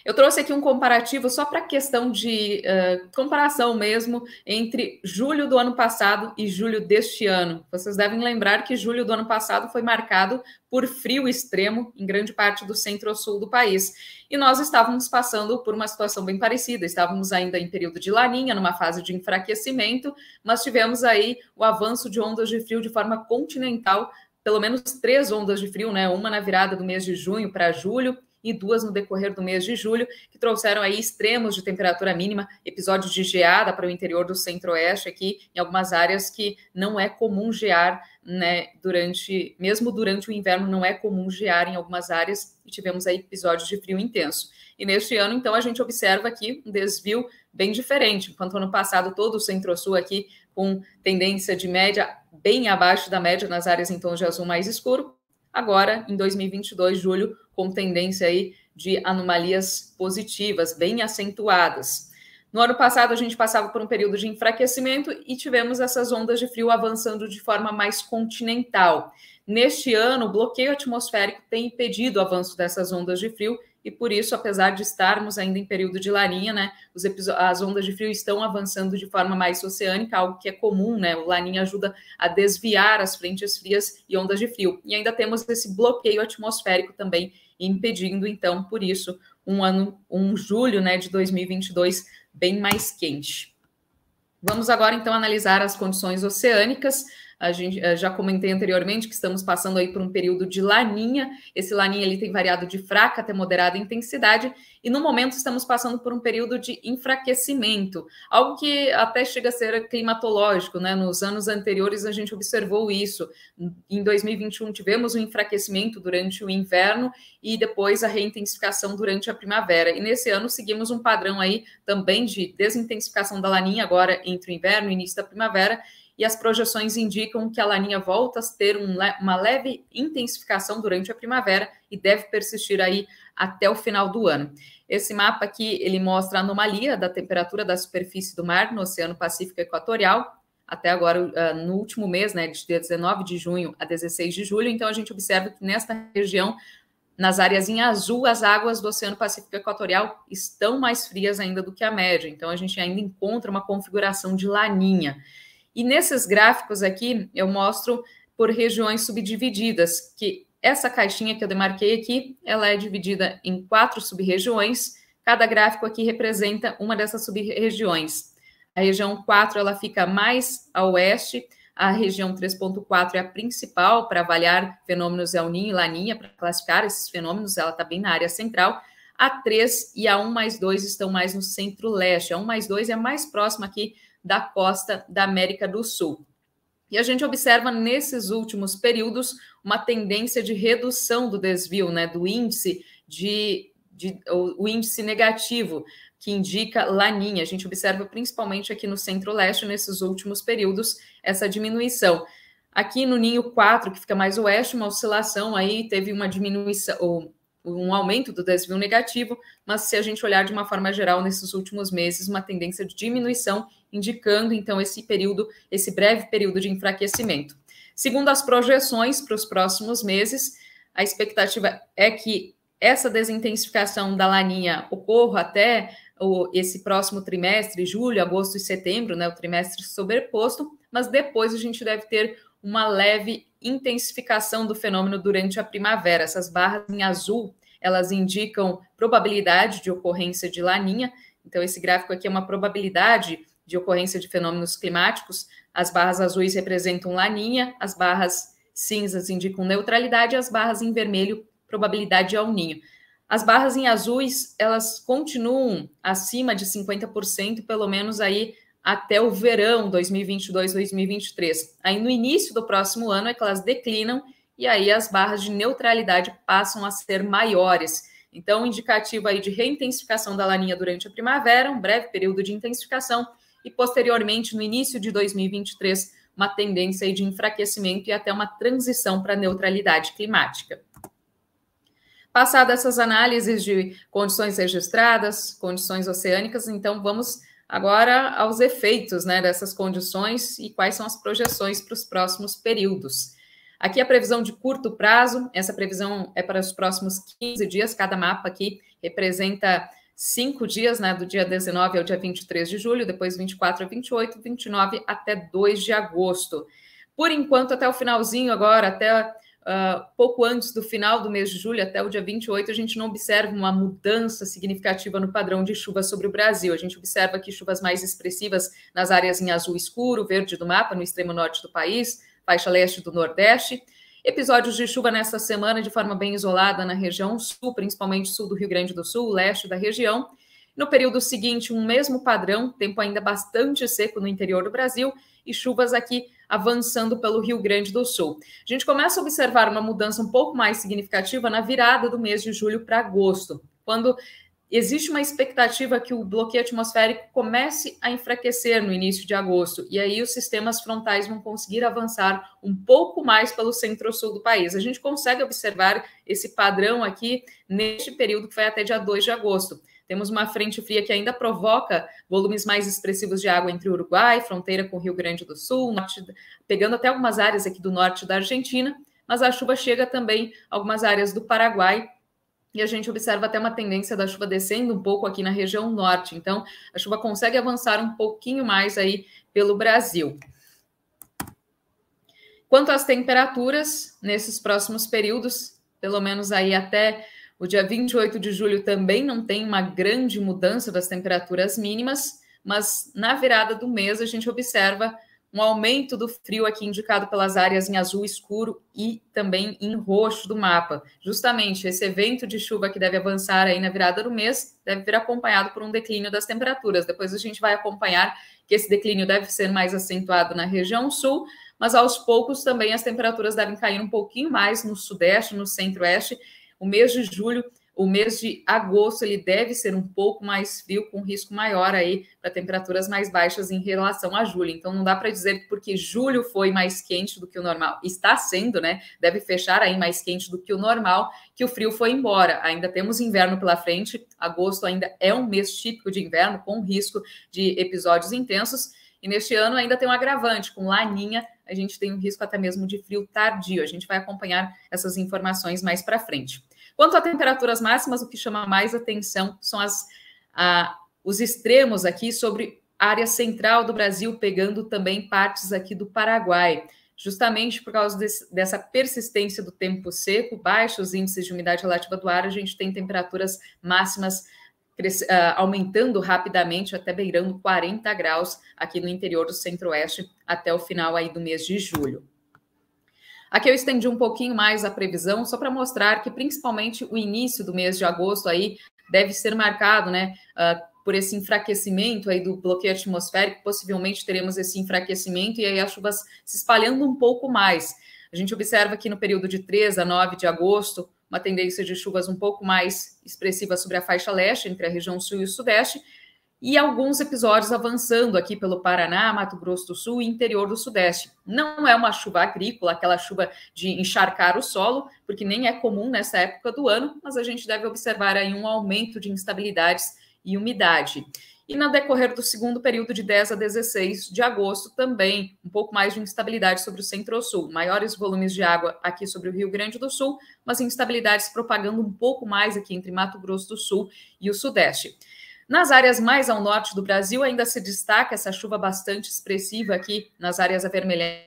Eu trouxe aqui um comparativo só para questão de uh, comparação mesmo entre julho do ano passado e julho deste ano. Vocês devem lembrar que julho do ano passado foi marcado por frio extremo em grande parte do centro-sul do país. E nós estávamos passando por uma situação bem parecida. Estávamos ainda em período de laninha, numa fase de enfraquecimento, mas tivemos aí o avanço de ondas de frio de forma continental, pelo menos três ondas de frio, né? Uma na virada do mês de junho para julho, e duas no decorrer do mês de julho, que trouxeram aí extremos de temperatura mínima, episódios de geada para o interior do centro-oeste aqui, em algumas áreas que não é comum gear, né, durante, mesmo durante o inverno, não é comum gear em algumas áreas, e tivemos aí episódios de frio intenso. E neste ano, então, a gente observa aqui um desvio bem diferente, enquanto ano passado todo o centro-sul aqui com tendência de média bem abaixo da média nas áreas em tons de azul mais escuro, agora, em dois mil e vinte e dois, julho, com tendência aí de anomalias positivas, bem acentuadas. No ano passado, a gente passava por um período de enfraquecimento e tivemos essas ondas de frio avançando de forma mais continental. Neste ano, o bloqueio atmosférico tem impedido o avanço dessas ondas de frio e, por isso, apesar de estarmos ainda em período de laninha, né, os as ondas de frio estão avançando de forma mais oceânica, algo que é comum, né? O laninha ajuda a desviar as frentes frias e ondas de frio. E ainda temos esse bloqueio atmosférico também impedindo, então, por isso, um ano, um julho, né, de dois mil e vinte e dois bem mais quente. Vamos agora, então, analisar as condições oceânicas. A gente já comentei anteriormente que estamos passando aí por um período de laninha. Esse laninha ele tem variado de fraca até moderada intensidade e no momento estamos passando por um período de enfraquecimento, algo que até chega a ser climatológico, né? Nos anos anteriores a gente observou isso. Em dois mil e vinte e um tivemos um enfraquecimento durante o inverno e depois a reintensificação durante a primavera. E nesse ano seguimos um padrão aí também de desintensificação da laninha agora entre o inverno e o início da primavera. E as projeções indicam que a laninha volta a ter um, uma leve intensificação durante a primavera e deve persistir aí até o final do ano. Esse mapa aqui, ele mostra a anomalia da temperatura da superfície do mar no Oceano Pacífico Equatorial, até agora, no último mês, né, de dia dezenove de junho a dezesseis de julho. Então, a gente observa que nesta região, nas áreas em azul, as águas do Oceano Pacífico Equatorial estão mais frias ainda do que a média. Então, a gente ainda encontra uma configuração de laninha. E nesses gráficos aqui, eu mostro por regiões subdivididas, que essa caixinha que eu demarquei aqui, ela é dividida em quatro sub-regiões. Cada gráfico aqui representa uma dessas sub-regiões. A região quatro, ela fica mais a oeste, a região três ponto quatro é a principal para avaliar fenômenos El Niño e Laninha, para classificar esses fenômenos, ela está bem na área central. A três e a um mais dois estão mais no centro-leste. A um mais dois é mais próxima aqui da costa da América do Sul. E a gente observa nesses últimos períodos uma tendência de redução do desvio, né, do índice de, de o, o índice negativo, que indica laninha. A gente observa principalmente aqui no centro-leste, nesses últimos períodos, essa diminuição. Aqui no Ninho quatro, que fica mais oeste, uma oscilação aí, teve uma diminuição, ou um aumento do desvio negativo, mas se a gente olhar de uma forma geral nesses últimos meses, uma tendência de diminuição, indicando então esse período, esse breve período de enfraquecimento. Segundo as projeções para os próximos meses, a expectativa é que essa desintensificação da laninha ocorra até o, esse próximo trimestre, julho, agosto e setembro, né, o trimestre sobreposto, mas depois a gente deve ter uma leve intensificação do fenômeno durante a primavera. Essas barras em azul, elas indicam probabilidade de ocorrência de laninha. Então, esse gráfico aqui é uma probabilidade de ocorrência de fenômenos climáticos. As barras azuis representam laninha, as barras cinzas indicam neutralidade, as barras em vermelho, probabilidade de El Niño. As barras em azuis, elas continuam acima de cinquenta por cento, pelo menos aí até o verão dois mil e vinte e dois, dois mil e vinte e três. Aí no início do próximo ano é que elas declinam e aí as barras de neutralidade passam a ser maiores. Então, um indicativo aí de reintensificação da laninha durante a primavera, um breve período de intensificação e posteriormente, no início de dois mil e vinte e três, uma tendência aí de enfraquecimento e até uma transição para a neutralidade climática. Passadas essas análises de condições registradas, condições oceânicas, então vamos agora aos efeitos, né, dessas condições e quais são as projeções para os próximos períodos. Aqui a previsão de curto prazo, essa previsão é para os próximos quinze dias, cada mapa aqui representa cinco dias, né, do dia dezenove ao dia vinte e três de julho, depois vinte e quatro a vinte e oito, vinte e nove até dois de agosto. Por enquanto, até o finalzinho agora, até uh, pouco antes do final do mês de julho, até o dia vinte e oito, a gente não observa uma mudança significativa no padrão de chuva sobre o Brasil. A gente observa aqui chuvas mais expressivas nas áreas em azul escuro, verde do mapa, no extremo norte do país, faixa leste do Nordeste. Episódios de chuva nessa semana de forma bem isolada na região sul, principalmente sul do Rio Grande do Sul, leste da região. No período seguinte, um mesmo padrão, tempo ainda bastante seco no interior do Brasil e chuvas aqui avançando pelo Rio Grande do Sul. A gente começa a observar uma mudança um pouco mais significativa na virada do mês de julho para agosto, quando existe uma expectativa que o bloqueio atmosférico comece a enfraquecer no início de agosto, e aí os sistemas frontais vão conseguir avançar um pouco mais pelo centro-sul do país. A gente consegue observar esse padrão aqui neste período que vai até dia dois de agosto. Temos uma frente fria que ainda provoca volumes mais expressivos de água entre o Uruguai, fronteira com o Rio Grande do Sul, norte, pegando até algumas áreas aqui do norte da Argentina, mas a chuva chega também a algumas áreas do Paraguai, e a gente observa até uma tendência da chuva descendo um pouco aqui na região norte. Então, a chuva consegue avançar um pouquinho mais aí pelo Brasil. Quanto às temperaturas, nesses próximos períodos, pelo menos aí até o dia vinte e oito de julho também não tem uma grande mudança das temperaturas mínimas, mas na virada do mês a gente observa um aumento do frio aqui indicado pelas áreas em azul escuro e também em roxo do mapa. Justamente esse evento de chuva que deve avançar aí na virada do mês deve vir acompanhado por um declínio das temperaturas. Depois a gente vai acompanhar que esse declínio deve ser mais acentuado na região sul, mas aos poucos também as temperaturas devem cair um pouquinho mais no sudeste, no centro-oeste. O mês de julho, o mês de agosto, ele deve ser um pouco mais frio, com risco maior aí para temperaturas mais baixas em relação a julho. Então, não dá para dizer que porque julho foi mais quente do que o normal, está sendo, né? Deve fechar aí mais quente do que o normal, que o frio foi embora. Ainda temos inverno pela frente, agosto ainda é um mês típico de inverno, com risco de episódios intensos. E neste ano ainda tem um agravante, com laninha, a gente tem um risco até mesmo de frio tardio. A gente vai acompanhar essas informações mais para frente. Quanto a temperaturas máximas, o que chama mais atenção são as, a, os extremos aqui sobre a área central do Brasil, pegando também partes aqui do Paraguai. Justamente por causa desse, dessa persistência do tempo seco, baixos índices de umidade relativa do ar, a gente tem temperaturas máximas cresce, uh, aumentando rapidamente, até beirando quarenta graus aqui no interior do centro-oeste, até o final aí do mês de julho. Aqui eu estendi um pouquinho mais a previsão, só para mostrar que principalmente o início do mês de agosto aí deve ser marcado, né, uh, por esse enfraquecimento aí do bloqueio atmosférico. Possivelmente teremos esse enfraquecimento e aí as chuvas se espalhando um pouco mais. A gente observa aqui no período de três a nove de agosto uma tendência de chuvas um pouco mais expressiva sobre a faixa leste, entre a região sul e o sudeste, e alguns episódios avançando aqui pelo Paraná, Mato Grosso do Sul e interior do Sudeste. Não é uma chuva agrícola, aquela chuva de encharcar o solo, porque nem é comum nessa época do ano, mas a gente deve observar aí um aumento de instabilidades e umidade. E no decorrer do segundo período, de dez a dezesseis de agosto, também um pouco mais de instabilidade sobre o centro-sul. Maiores volumes de água aqui sobre o Rio Grande do Sul, mas instabilidades propagando um pouco mais aqui entre Mato Grosso do Sul e o Sudeste. Nas áreas mais ao norte do Brasil, ainda se destaca essa chuva bastante expressiva aqui nas áreas avermelhadas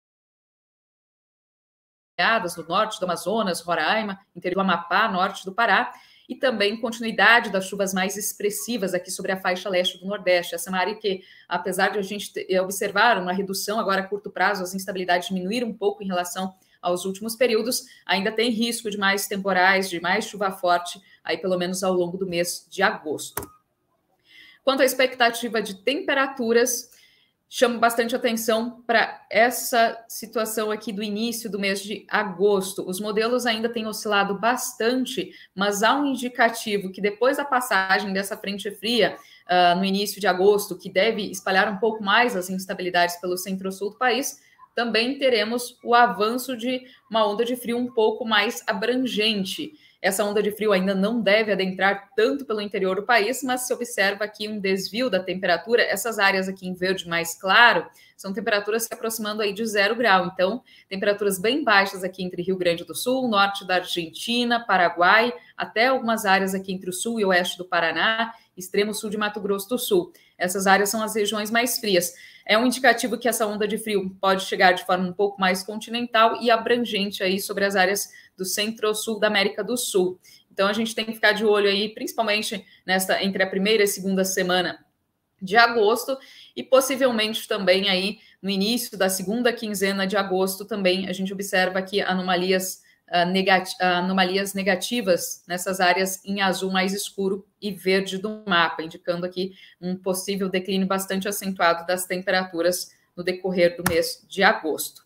do norte do Amazonas, Roraima, interior do Amapá, norte do Pará, e também continuidade das chuvas mais expressivas aqui sobre a faixa leste do Nordeste. Essa é uma área que, apesar de a gente observar uma redução agora a curto prazo, as instabilidades diminuíram um pouco em relação aos últimos períodos, ainda tem risco de mais temporais, de mais chuva forte, aí pelo menos ao longo do mês de agosto. Quanto à expectativa de temperaturas, chamo bastante atenção para essa situação aqui do início do mês de agosto. Os modelos ainda têm oscilado bastante, mas há um indicativo que depois da passagem dessa frente fria, uh, no início de agosto, que deve espalhar um pouco mais as instabilidades pelo centro-sul do país, também teremos o avanço de uma onda de frio um pouco mais abrangente. Essa onda de frio ainda não deve adentrar tanto pelo interior do país, mas se observa aqui um desvio da temperatura. Essas áreas aqui em verde mais claro são temperaturas se aproximando aí de zero grau. Então, temperaturas bem baixas aqui entre Rio Grande do Sul, norte da Argentina, Paraguai, até algumas áreas aqui entre o sul e o oeste do Paraná, extremo sul de Mato Grosso do Sul. Essas áreas são as regiões mais frias. É um indicativo que essa onda de frio pode chegar de forma um pouco mais continental e abrangente aí sobre as áreas do centro-sul da América do Sul. Então, a gente tem que ficar de olho aí, principalmente nesta, entre a primeira e segunda semana de agosto, e possivelmente também aí no início da segunda quinzena de agosto também a gente observa aqui anomalias, uh, negati anomalias negativas nessas áreas em azul mais escuro e verde do mapa, indicando aqui um possível declínio bastante acentuado das temperaturas no decorrer do mês de agosto.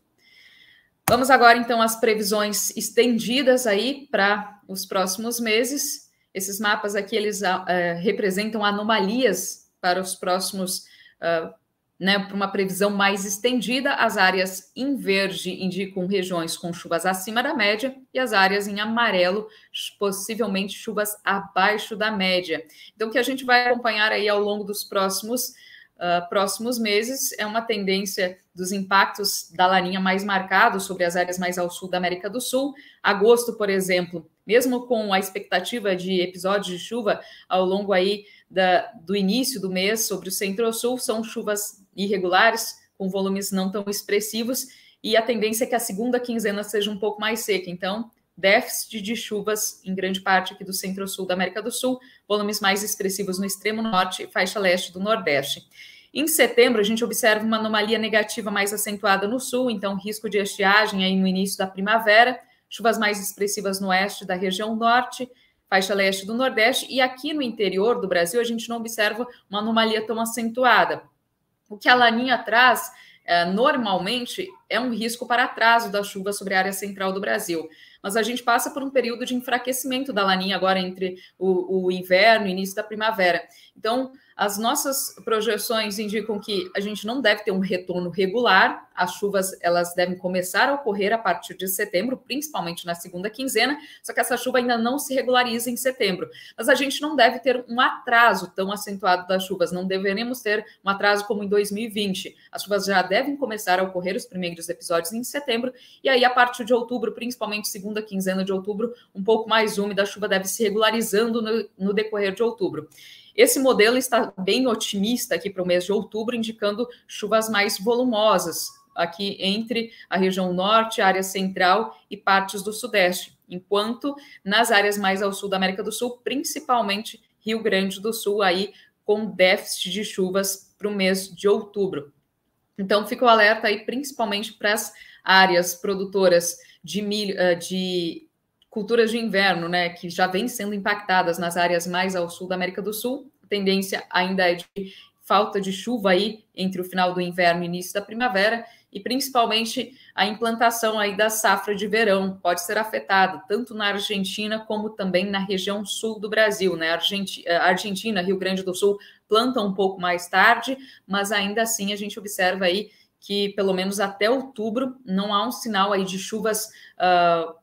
Vamos agora, então, às previsões estendidas aí para os próximos meses. Esses mapas aqui, eles uh, representam anomalias para os próximos, uh, né, para uma previsão mais estendida. As áreas em verde indicam regiões com chuvas acima da média e as áreas em amarelo, possivelmente chuvas abaixo da média. Então, o que a gente vai acompanhar aí ao longo dos próximos Uh, próximos meses é uma tendência dos impactos da laninha mais marcados sobre as áreas mais ao sul da América do Sul. Agosto, por exemplo, mesmo com a expectativa de episódios de chuva ao longo aí da, do início do mês sobre o centro-sul, são chuvas irregulares, com volumes não tão expressivos, e a tendência é que a segunda quinzena seja um pouco mais seca. Então, déficit de chuvas em grande parte aqui do centro-sul da América do Sul, volumes mais expressivos no extremo norte e faixa leste do Nordeste. Em setembro, a gente observa uma anomalia negativa mais acentuada no sul, então risco de estiagem aí no início da primavera, chuvas mais expressivas no oeste da região norte, faixa leste do Nordeste, e aqui no interior do Brasil a gente não observa uma anomalia tão acentuada. O que a laninha traz, é, normalmente, é um risco para atraso da chuva sobre a área central do Brasil. Mas a gente passa por um período de enfraquecimento da laninha agora entre o, o inverno e o início da primavera. Então, as nossas projeções indicam que a gente não deve ter um retorno regular, as chuvas elas devem começar a ocorrer a partir de setembro, principalmente na segunda quinzena, só que essa chuva ainda não se regulariza em setembro. Mas a gente não deve ter um atraso tão acentuado das chuvas, não deveremos ter um atraso como em dois mil e vinte. As chuvas já devem começar a ocorrer, os primeiros episódios em setembro, e aí a partir de outubro, principalmente segunda quinzena de outubro, um pouco mais úmida, a chuva deve se regularizando no, no decorrer de outubro. Esse modelo está bem otimista aqui para o mês de outubro, indicando chuvas mais volumosas aqui entre a região norte, a área central e partes do sudeste, enquanto nas áreas mais ao sul da América do Sul, principalmente Rio Grande do Sul, aí com déficit de chuvas para o mês de outubro. Então, fica o alerta aí principalmente para as áreas produtoras de milho, de culturas de inverno, né, que já vêm sendo impactadas nas áreas mais ao sul da América do Sul. A tendência ainda é de falta de chuva aí entre o final do inverno e início da primavera, e principalmente a implantação aí da safra de verão pode ser afetada, tanto na Argentina como também na região sul do Brasil, né? Argentina, Argentina, Rio Grande do Sul planta um pouco mais tarde, mas ainda assim a gente observa aí que pelo menos até outubro não há um sinal aí de chuvas uh,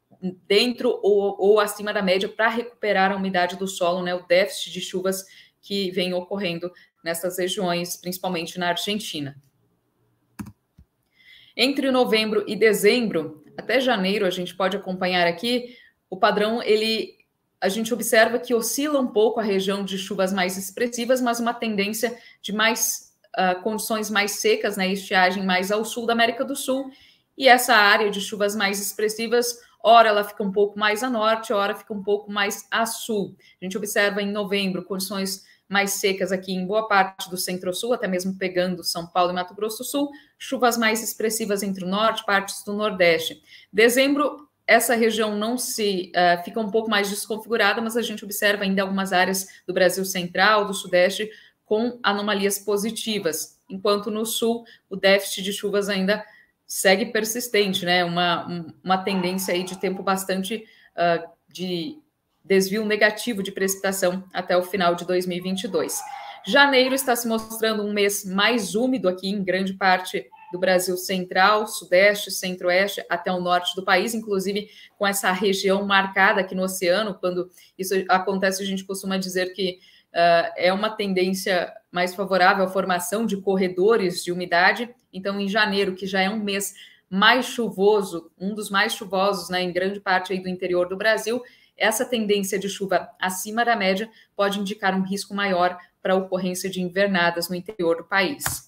dentro ou, ou acima da média para recuperar a umidade do solo, né, o déficit de chuvas que vem ocorrendo nessas regiões, principalmente na Argentina. Entre novembro e dezembro, até janeiro, a gente pode acompanhar aqui, o padrão, ele, a gente observa que oscila um pouco a região de chuvas mais expressivas, mas uma tendência de mais uh, condições mais secas, né, estiagem mais ao sul da América do Sul, e essa área de chuvas mais expressivas, ora ela fica um pouco mais a norte, ora fica um pouco mais a sul. A gente observa em novembro condições mais secas aqui em boa parte do centro-sul, até mesmo pegando São Paulo e Mato Grosso do Sul, chuvas mais expressivas entre o norte, partes do nordeste. Dezembro, essa região não se uh, fica um pouco mais desconfigurada, mas a gente observa ainda algumas áreas do Brasil central, do sudeste, com anomalias positivas, enquanto no sul o déficit de chuvas ainda segue persistente, né? Uma, uma tendência aí de tempo bastante uh, de desvio negativo de precipitação até o final de dois mil e vinte e dois. Janeiro está se mostrando um mês mais úmido aqui em grande parte do Brasil central, sudeste, centro-oeste, até o norte do país, inclusive com essa região marcada aqui no oceano. Quando isso acontece, a gente costuma dizer que uh, é uma tendência mais favorável à formação de corredores de umidade. Então, em janeiro, que já é um mês mais chuvoso, um dos mais chuvosos, né, em grande parte aí do interior do Brasil, essa tendência de chuva acima da média pode indicar um risco maior para a ocorrência de invernadas no interior do país.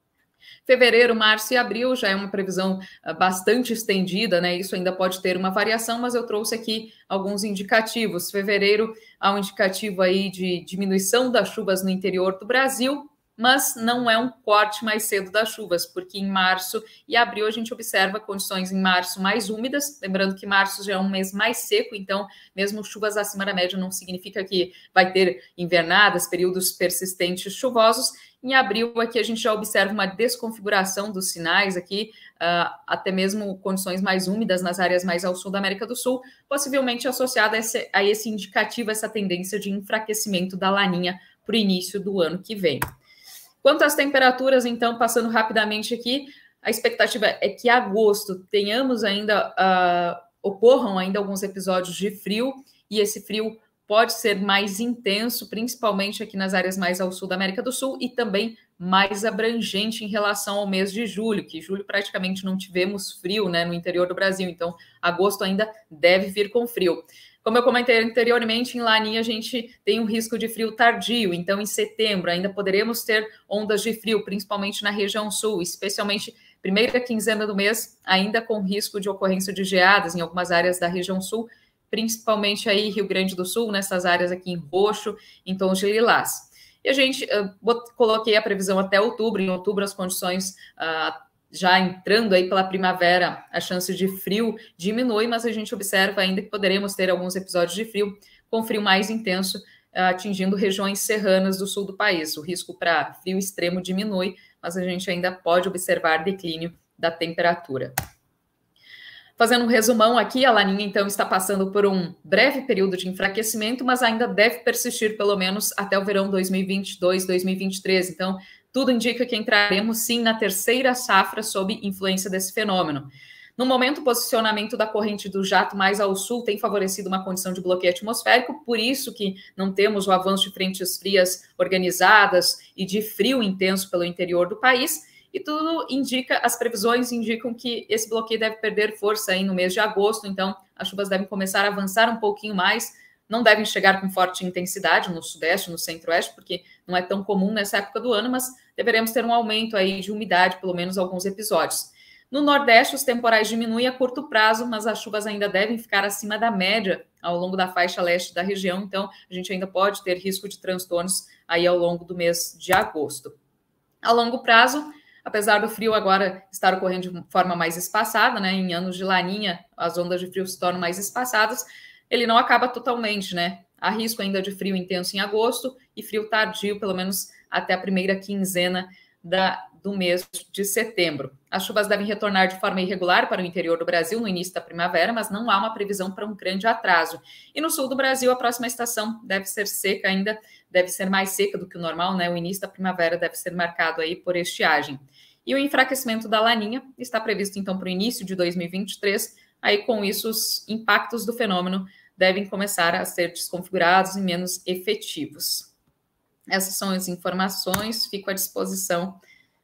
Fevereiro, março e abril já é uma previsão bastante estendida, né? Isso ainda pode ter uma variação, mas eu trouxe aqui alguns indicativos. Fevereiro há um indicativo aí de diminuição das chuvas no interior do Brasil, mas não é um corte mais cedo das chuvas, porque em março e abril a gente observa condições em março mais úmidas, lembrando que março já é um mês mais seco, então mesmo chuvas acima da média não significa que vai ter invernadas, períodos persistentes chuvosos. Em abril aqui a gente já observa uma desconfiguração dos sinais aqui, uh, até mesmo condições mais úmidas nas áreas mais ao sul da América do Sul, possivelmente associada a esse, a esse indicativo, essa tendência de enfraquecimento da laninha para o início do ano que vem. Quanto às temperaturas, então, passando rapidamente aqui, a expectativa é que em agosto tenhamos ainda, uh, ocorram ainda alguns episódios de frio, e esse frio pode ser mais intenso, principalmente aqui nas áreas mais ao sul da América do Sul, e também mais abrangente em relação ao mês de julho, que julho praticamente não tivemos frio, né, no interior do Brasil, então agosto ainda deve vir com frio. Como eu comentei anteriormente, em Laninha a gente tem um risco de frio tardio, então em setembro ainda poderemos ter ondas de frio, principalmente na região sul, especialmente primeira quinzena do mês, ainda com risco de ocorrência de geadas em algumas áreas da região sul, principalmente aí Rio Grande do Sul, nessas áreas aqui em roxo, em tons de lilás. E a gente, uh, coloquei a previsão até outubro, em outubro as condições uh, já entrando aí pela primavera, a chance de frio diminui, mas a gente observa ainda que poderemos ter alguns episódios de frio, com frio mais intenso, uh, atingindo regiões serranas do sul do país. O risco para frio extremo diminui, mas a gente ainda pode observar declínio da temperatura. Fazendo um resumão aqui, a Laninha, então, está passando por um breve período de enfraquecimento, mas ainda deve persistir pelo menos até o verão dois mil e vinte e dois, dois mil e vinte e três. Então, tudo indica que entraremos, sim, na terceira safra sob influência desse fenômeno. No momento, o posicionamento da corrente do jato mais ao sul tem favorecido uma condição de bloqueio atmosférico, por isso que não temos o avanço de frentes frias organizadas e de frio intenso pelo interior do país. E tudo indica, as previsões indicam que esse bloqueio deve perder força aí no mês de agosto, então as chuvas devem começar a avançar um pouquinho mais, não devem chegar com forte intensidade no sudeste, no centro-oeste, porque não é tão comum nessa época do ano, mas deveremos ter um aumento aí de umidade, pelo menos alguns episódios. No nordeste, os temporais diminuem a curto prazo, mas as chuvas ainda devem ficar acima da média ao longo da faixa leste da região, então a gente ainda pode ter risco de transtornos aí ao longo do mês de agosto. A longo prazo, apesar do frio agora estar ocorrendo de forma mais espaçada, né, em anos de Laninha, as ondas de frio se tornam mais espaçadas, ele não acaba totalmente, né? Há risco ainda de frio intenso em agosto e frio tardio, pelo menos até a primeira quinzena da, do mês de setembro. As chuvas devem retornar de forma irregular para o interior do Brasil no início da primavera, mas não há uma previsão para um grande atraso. E no sul do Brasil, a próxima estação deve ser seca ainda, deve ser mais seca do que o normal, né? O início da primavera deve ser marcado aí por estiagem. E o enfraquecimento da Laninha está previsto, então, para o início de dois mil e vinte e três. Aí, com isso, os impactos do fenômeno devem começar a ser desconfigurados e menos efetivos. Essas são as informações, fico à disposição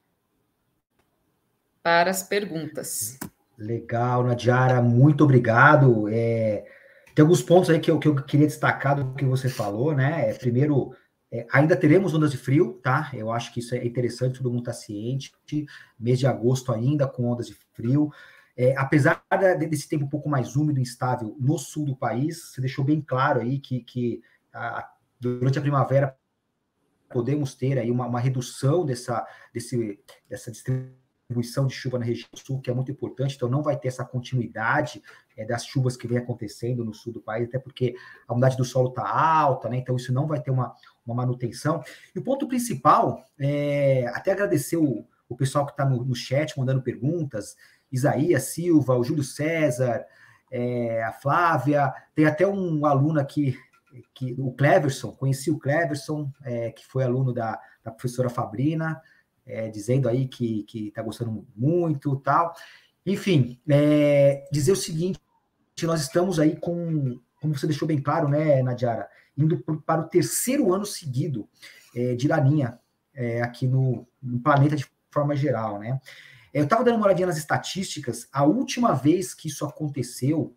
para as perguntas. Legal, Nadiara, muito obrigado. É, tem alguns pontos aí que eu, que eu queria destacar do que você falou, né? É, primeiro, é, ainda teremos ondas de frio, tá? Eu acho que isso é interessante, todo mundo está ciente. Mês de agosto ainda com ondas de frio. É, apesar desse tempo um pouco mais úmido e instável no sul do país, você deixou bem claro aí que, que a, durante a primavera podemos ter aí uma, uma redução dessa, desse, dessa distribuição de chuva na região sul, que é muito importante, então não vai ter essa continuidade é, das chuvas que vem acontecendo no sul do país, até porque a umidade do solo está alta, né? Então isso não vai ter uma, uma manutenção. E o ponto principal, é, até agradecer o, o pessoal que está no, no chat, mandando perguntas, Isaías Silva, o Júlio César, é, a Flávia, tem até um aluno aqui, que, o Cleverson, conheci o Cleverson, é, que foi aluno da, da professora Fabrina, é, dizendo aí que está gostando muito e tal. Enfim, é, dizer o seguinte, nós estamos aí com, como você deixou bem claro, né, Nadiara, indo para o terceiro ano seguido é, de Laninha é, aqui no, no planeta de forma geral, né? Eu estava dando uma olhadinha nas estatísticas, a última vez que isso aconteceu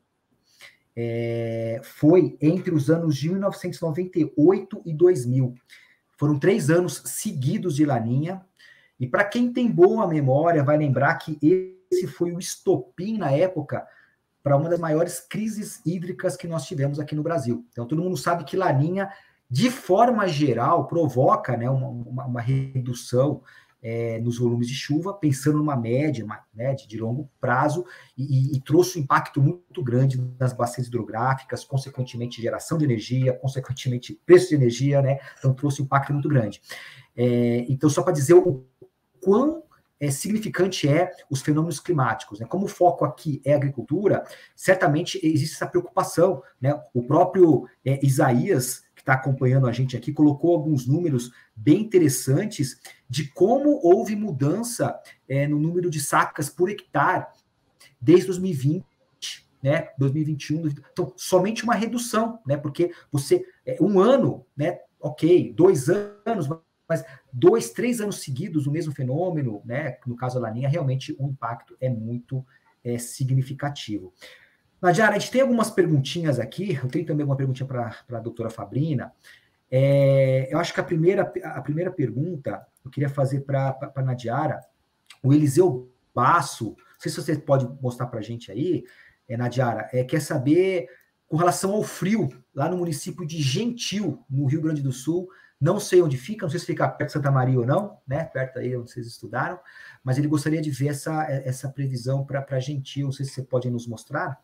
é, foi entre os anos de mil novecentos e noventa e oito e dois mil. Foram três anos seguidos de Laninha, e para quem tem boa memória, vai lembrar que esse foi o estopim na época para uma das maiores crises hídricas que nós tivemos aqui no Brasil. Então, todo mundo sabe que Laninha, de forma geral, provoca, né, uma, uma, uma redução é, nos volumes de chuva, pensando numa média, né, de, de longo prazo, e, e, e trouxe um impacto muito grande nas bacias hidrográficas, consequentemente geração de energia, consequentemente preço de energia, né? Então trouxe um impacto muito grande. É, então, só para dizer o quão é, significante é os fenômenos climáticos, né? Como o foco aqui é agricultura, certamente existe essa preocupação, né? O próprio é, Isaías, que está acompanhando a gente aqui, colocou alguns números bem interessantes de como houve mudança é, no número de sacas por hectare desde dois mil e vinte, né, dois mil e vinte e um, então somente uma redução, né, porque você, é, um ano, né, ok, dois anos, mas dois, três anos seguidos o mesmo fenômeno, né, no caso da Laninha, realmente o impacto é muito é, significativo. Nadiara, a gente tem algumas perguntinhas aqui, eu tenho também uma perguntinha para a doutora Fabrina. É, eu acho que a primeira, a primeira pergunta eu queria fazer para a Nadiara, o Eliseu Basso, não sei se você pode mostrar para a gente aí, é, Nadiara, é, quer saber com relação ao frio, lá no município de Gentil, no Rio Grande do Sul, não sei onde fica, não sei se fica perto de Santa Maria ou não, né, perto aí onde vocês estudaram, mas ele gostaria de ver essa, essa previsão para Gentil, não sei se você pode nos mostrar.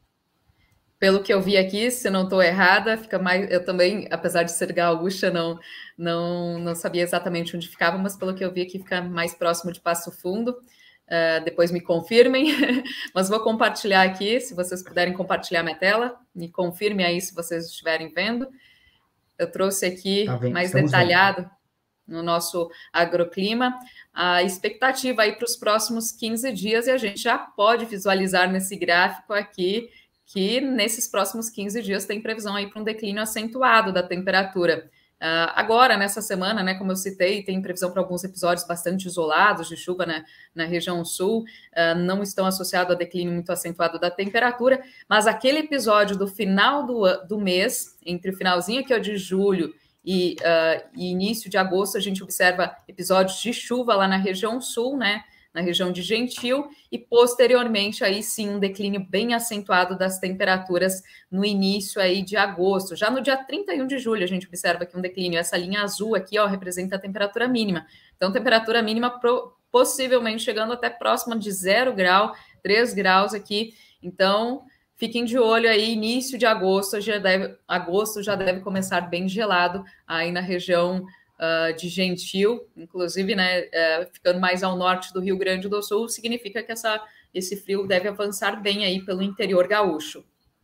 Pelo que eu vi aqui, se não estou errada, fica mais. Eu também, apesar de ser gaúcha, não, não, não sabia exatamente onde ficava, mas pelo que eu vi aqui, fica mais próximo de Passo Fundo. Uh, depois me confirmem, mas vou compartilhar aqui, se vocês puderem compartilhar minha tela, me confirmem aí se vocês estiverem vendo. Eu trouxe aqui tá bem, mais detalhado vendo. No nosso agroclima a expectativa aí para os próximos quinze dias, e a gente já pode visualizar nesse gráfico aqui que nesses próximos quinze dias tem previsão aí para um declínio acentuado da temperatura. Uh, agora, nessa semana, né, como eu citei, tem previsão para alguns episódios bastante isolados de chuva, né, na região sul, uh, não estão associados a declínio muito acentuado da temperatura, mas aquele episódio do final do, do mês, entre o finalzinho aqui ó, de julho e, uh, e início de agosto, a gente observa episódios de chuva lá na região sul, né, na região de Gentil, e posteriormente aí sim um declínio bem acentuado das temperaturas no início aí de agosto. Já no dia trinta e um de julho a gente observa aqui um declínio, essa linha azul aqui ó, representa a temperatura mínima, então temperatura mínima pro, possivelmente chegando até próxima de zero grau, três graus aqui, então fiquem de olho aí, início de agosto já deve, agosto já deve começar bem gelado aí na região Uh, de Gentil, inclusive, né, uh, ficando mais ao norte do Rio Grande do Sul, significa que essa, esse frio deve avançar bem aí pelo interior gaúcho.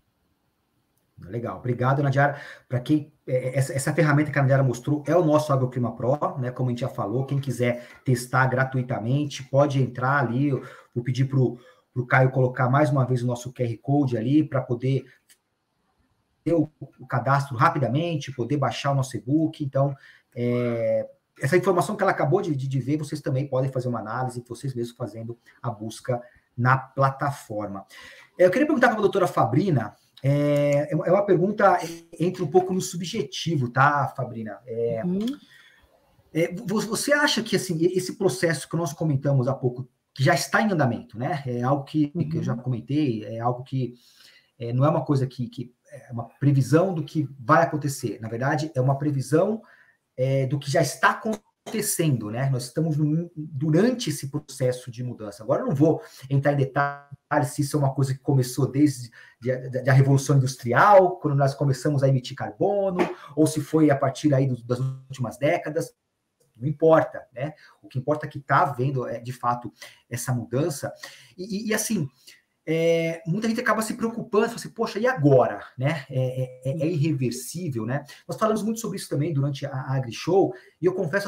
Legal, obrigado, Nadiara. Para quem essa, essa ferramenta que a Nadiara mostrou é o nosso AgroClima Pro, né? Como a gente já falou, quem quiser testar gratuitamente, pode entrar ali. Eu vou pedir para o Caio colocar mais uma vez o nosso Q R Code ali para poder ter o, o cadastro rapidamente, poder baixar o nosso e-book. Então, É, essa informação que ela acabou de, de ver, vocês também podem fazer uma análise, vocês mesmos fazendo a busca na plataforma. Eu queria perguntar para a doutora Fabrina, é, é uma pergunta, entra um pouco no subjetivo, tá, Fabrina? É, uhum. é, você acha que assim, esse processo que nós comentamos há pouco, que já está em andamento, né? É algo que, uhum. que eu já comentei, é algo que é, não é uma coisa que, que é uma previsão do que vai acontecer, na verdade, é uma previsão É, do que já está acontecendo, né? Nós estamos no, durante esse processo de mudança. Agora eu não vou entrar em detalhes se isso é uma coisa que começou desde de, de a Revolução Industrial, quando nós começamos a emitir carbono, ou se foi a partir aí do, das últimas décadas. Não importa, né? O que importa é que está havendo, é, de fato, essa mudança. E, e, e assim, É, muita gente acaba se preocupando, fala assim, poxa, e agora? Né? É, é, é irreversível, né? Nós falamos muito sobre isso também durante a, a AgriShow, e eu confesso assim,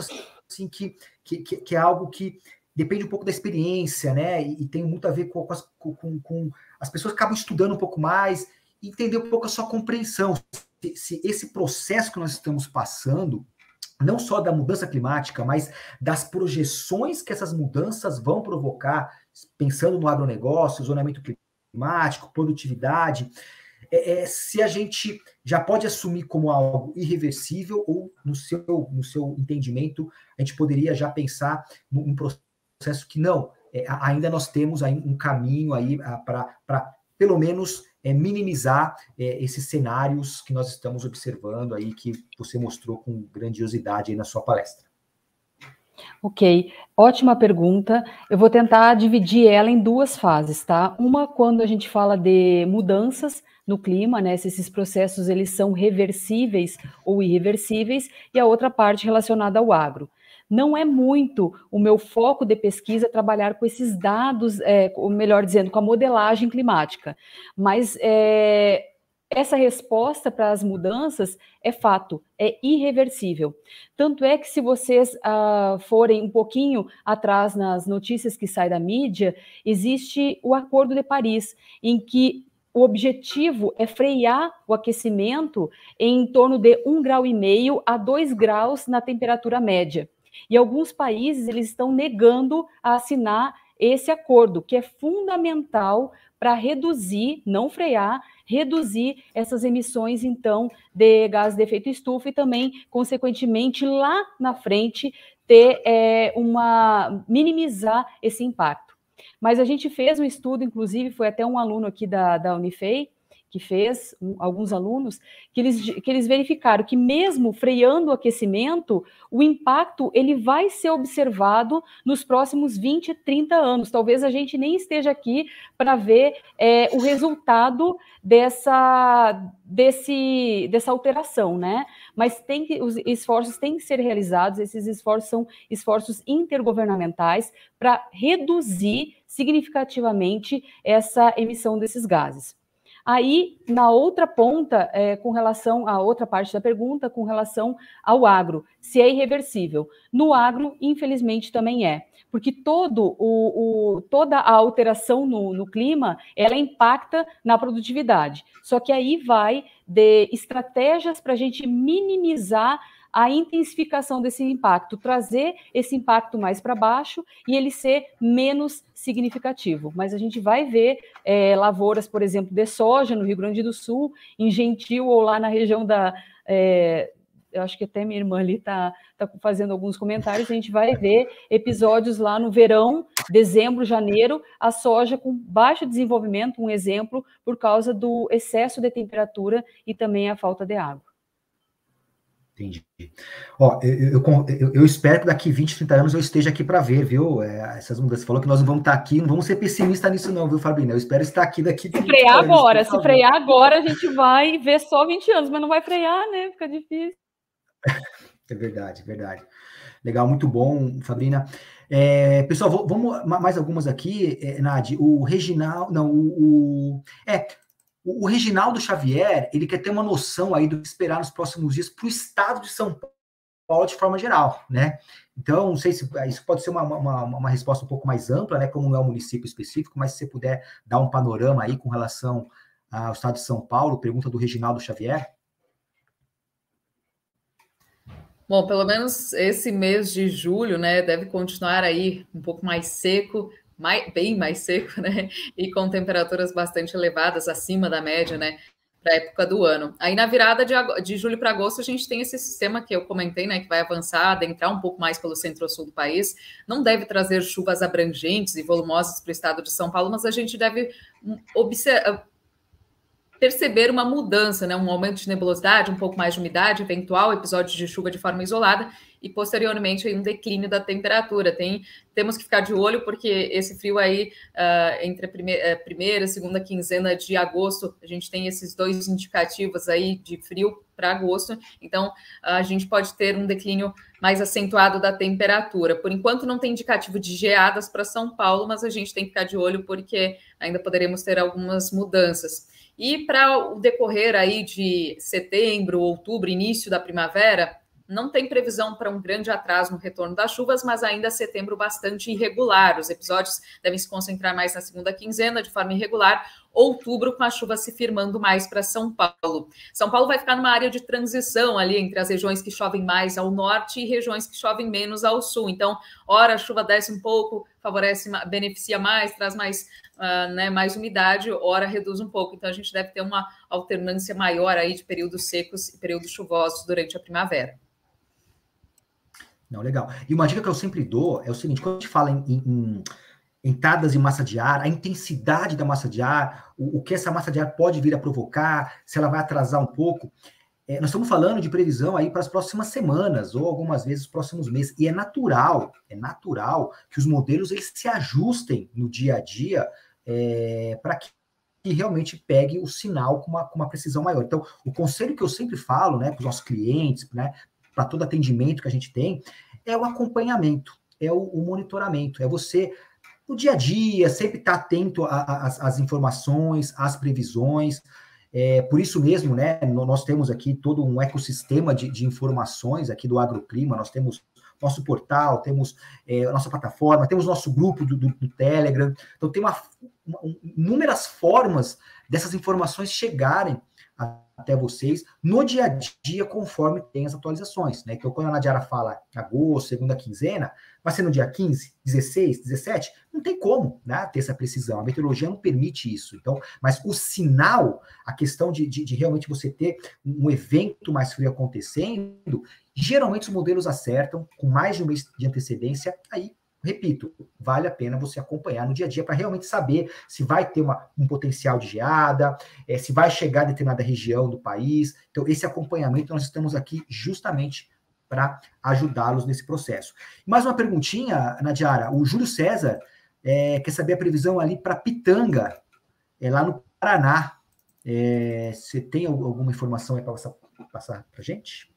assim que, que, que é algo que depende um pouco da experiência, né? E, e tem muito a ver com, com, as, com, com as pessoas que acabam estudando um pouco mais, e entender um pouco a sua compreensão. Se, se esse processo que nós estamos passando, não só da mudança climática, mas das projeções que essas mudanças vão provocar, pensando no agronegócio, zonamento climático, produtividade, é, é, se a gente já pode assumir como algo irreversível, ou no seu, no seu entendimento, a gente poderia já pensar num processo que não, é, ainda nós temos aí um caminho aí para, pelo menos, é, minimizar é, esses cenários que nós estamos observando aí, que você mostrou com grandiosidade aí na sua palestra. Ok, ótima pergunta. Eu vou tentar dividir ela em duas fases, tá? Uma, quando a gente fala de mudanças no clima, né? Se esses processos eles são reversíveis ou irreversíveis, e a outra parte relacionada ao agro. Não é muito o meu foco de pesquisa trabalhar com esses dados, é, ou melhor dizendo, com a modelagem climática, mas é, essa resposta para as mudanças é fato, é irreversível. Tanto é que se vocês ah, forem um pouquinho atrás nas notícias que saem da mídia, existe o Acordo de Paris, em que o objetivo é frear o aquecimento em torno de um grau e meio a dois graus na temperatura média. E alguns países eles estão negando a assinar esse acordo, que é fundamental para reduzir, não frear, reduzir essas emissões, então, de gases de efeito estufa e também, consequentemente, lá na frente, ter é, uma minimizar esse impacto. Mas a gente fez um estudo, inclusive, foi até um aluno aqui da, da Unifei, que fez, um, alguns alunos, que eles, que eles verificaram que mesmo freando o aquecimento, o impacto ele vai ser observado nos próximos vinte, trinta anos. Talvez a gente nem esteja aqui para ver é, o resultado dessa, desse, dessa alteração, né? Mas tem que, os esforços têm que ser realizados, esses esforços são esforços intergovernamentais para reduzir significativamente essa emissão desses gases. Aí, na outra ponta, é, com relação à outra parte da pergunta, com relação ao agro, se é irreversível. No agro, infelizmente, também é, porque todo o, o, toda a alteração no, no clima, ela impacta na produtividade. Só que aí vai de estratégias para a gente minimizar a intensificação desse impacto, trazer esse impacto mais para baixo e ele ser menos significativo. Mas a gente vai ver é, lavouras, por exemplo, de soja no Rio Grande do Sul, em Gentil ou lá na região da... É, eu acho que até minha irmã ali está tá fazendo alguns comentários, a gente vai ver episódios lá no verão, dezembro, janeiro, a soja com baixo desenvolvimento, um exemplo, por causa do excesso de temperatura e também a falta de água. Entendi. Ó, eu, eu, eu, eu espero que daqui vinte, trinta anos eu esteja aqui para ver, viu? É, essas mudanças. Você falou que nós não vamos estar aqui, não vamos ser pessimistas nisso, não, viu, Fabrina? Eu espero estar aqui daqui. Se frear anos, agora, se frear agora, a gente vai ver só vinte anos, mas não vai frear, né? Fica difícil. É verdade, verdade. Legal, muito bom, Fabrina. É, pessoal, vamos mais algumas aqui, é, Nadi. O Reginaldo, não, o, o é. O Reginaldo Xavier, ele quer ter uma noção aí do que esperar nos próximos dias para o estado de São Paulo de forma geral, né? Então, não sei se isso pode ser uma, uma, uma resposta um pouco mais ampla, né? Como não é um município específico, mas se você puder dar um panorama aí com relação ao estado de São Paulo, pergunta do Reginaldo Xavier. Bom, pelo menos esse mês de julho, né, deve continuar aí um pouco mais seco, mais, bem mais seco, né, e com temperaturas bastante elevadas, acima da média, né, para a época do ano. Aí na virada de, de julho para agosto a gente tem esse sistema que eu comentei, né, que vai avançar, adentrar um pouco mais pelo centro-sul do país, não deve trazer chuvas abrangentes e volumosas para o estado de São Paulo, mas a gente deve observar, perceber uma mudança, né, um aumento de nebulosidade, um pouco mais de umidade, eventual episódio de chuva de forma isolada e posteriormente aí, um declínio da temperatura. Tem, temos que ficar de olho porque esse frio aí, uh, entre a primeira, a primeira e segunda quinzena de agosto, a gente tem esses dois indicativos aí de frio para agosto, então a gente pode ter um declínio mais acentuado da temperatura. Por enquanto não tem indicativo de geadas para São Paulo, mas a gente tem que ficar de olho porque ainda poderemos ter algumas mudanças. E para o decorrer aí de setembro, outubro, início da primavera, não tem previsão para um grande atraso no retorno das chuvas, mas ainda setembro bastante irregular. Os episódios devem se concentrar mais na segunda quinzena, de forma irregular. Outubro, com a chuva se firmando mais para São Paulo. São Paulo vai ficar numa área de transição ali entre as regiões que chovem mais ao norte e regiões que chovem menos ao sul. Então, ora a chuva desce um pouco, favorece, beneficia mais, traz mais, uh, né, mais umidade, ora reduz um pouco. Então, a gente deve ter uma alternância maior aí de períodos secos e períodos chuvosos durante a primavera. Não, legal. E uma dica que eu sempre dou é o seguinte, quando a gente fala em, em, em entradas de massa de ar, a intensidade da massa de ar, o, o que essa massa de ar pode vir a provocar, se ela vai atrasar um pouco, é, nós estamos falando de previsão aí para as próximas semanas, ou algumas vezes os próximos meses, e é natural, é natural que os modelos eles se ajustem no dia a dia é, para que que realmente pegue o sinal com uma, com uma precisão maior. Então, o conselho que eu sempre falo, né, para os nossos clientes, né, para todo atendimento que a gente tem, é o acompanhamento, é o, o monitoramento, é você, no dia a dia, sempre estar atento às informações, às previsões. É, por isso mesmo, né, nós temos aqui todo um ecossistema de, de informações aqui do Agroclima, nós temos nosso portal, temos é, a nossa plataforma, temos nosso grupo do, do, do Telegram, então tem uma, uma, inúmeras formas dessas informações chegarem até vocês no dia a dia, conforme tem as atualizações, né? Então, quando a Nadiara fala agosto, segunda quinzena, vai ser no dia quinze, dezesseis, dezessete, não tem como, né, ter essa precisão. A meteorologia não permite isso. Então, mas o sinal, a questão de, de, de realmente você ter um evento mais frio acontecendo, geralmente os modelos acertam com mais de um mês de antecedência, aí repito, vale a pena você acompanhar no dia a dia para realmente saber se vai ter uma, um potencial de geada, é, se vai chegar a determinada região do país. Então, esse acompanhamento nós estamos aqui justamente para ajudá-los nesse processo. Mais uma perguntinha, Nadiara. O Júlio César é, quer saber a previsão ali para Pitanga, é, lá no Paraná. É, você tem alguma informação aí para passar para a gente?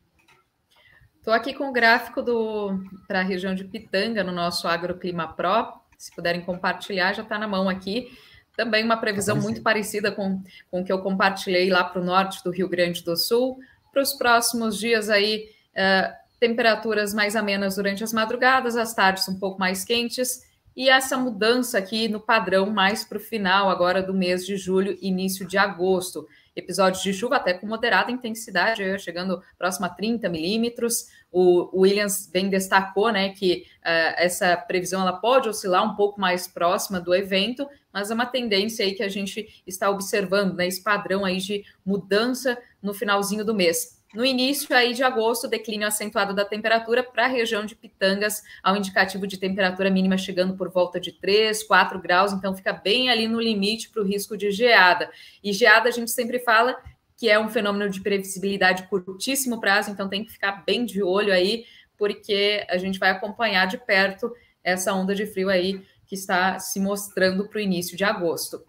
Estou aqui com o gráfico para a região de Pitanga, no nosso Agroclima Pro. Se puderem compartilhar, já está na mão aqui. Também uma previsão tá muito parecida com, com o que eu compartilhei lá para o norte do Rio Grande do Sul. Para os próximos dias aí, uh, temperaturas mais amenas durante as madrugadas, as tardes um pouco mais quentes. E essa mudança aqui no padrão mais para o final agora do mês de julho, início de agosto. Episódios de chuva até com moderada intensidade, chegando próximo a trinta milímetros. O Williams bem destacou, né, que uh, essa previsão ela pode oscilar um pouco mais próxima do evento, mas é uma tendência aí que a gente está observando, né, esse padrão aí de mudança no finalzinho do mês. No início aí de agosto, declínio acentuado da temperatura para a região de Pitangas, ao indicativo de temperatura mínima chegando por volta de três, quatro graus, então fica bem ali no limite para o risco de geada. E geada a gente sempre fala que é um fenômeno de previsibilidade curtíssimo prazo, então tem que ficar bem de olho aí, porque a gente vai acompanhar de perto essa onda de frio aí que está se mostrando para o início de agosto.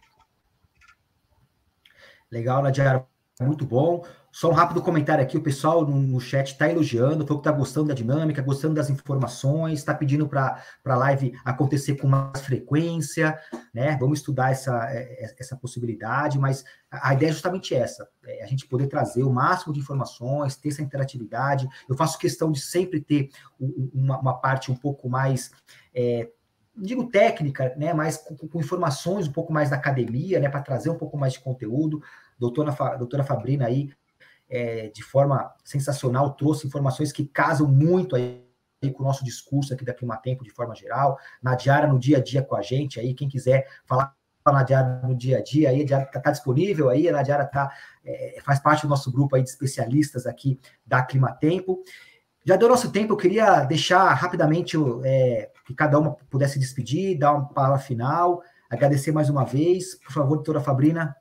Legal, Nadiara, muito bom. Só um rápido comentário aqui, o pessoal no, no chat está elogiando, falou que está gostando da dinâmica, gostando das informações, está pedindo para a live acontecer com mais frequência, né? Vamos estudar essa, essa possibilidade, mas a ideia é justamente essa, é a gente poder trazer o máximo de informações, ter essa interatividade. Eu faço questão de sempre ter uma, uma parte um pouco mais... É, digo técnica, né, mas com, com informações um pouco mais da academia, né, para trazer um pouco mais de conteúdo. Doutora, doutora Fabrina aí, é, de forma sensacional, trouxe informações que casam muito aí com o nosso discurso aqui da Climatempo de forma geral. Nadiara no dia a dia com a gente aí, quem quiser falar com a Nadiara no dia a dia, aí a Nadiara está tá disponível aí, a Nadiara tá, é, faz parte do nosso grupo aí de especialistas aqui da Climatempo. Já deu nosso tempo, eu queria deixar rapidamente é, que cada uma pudesse despedir, dar uma palavra final, agradecer mais uma vez. Por favor, doutora Fabrina.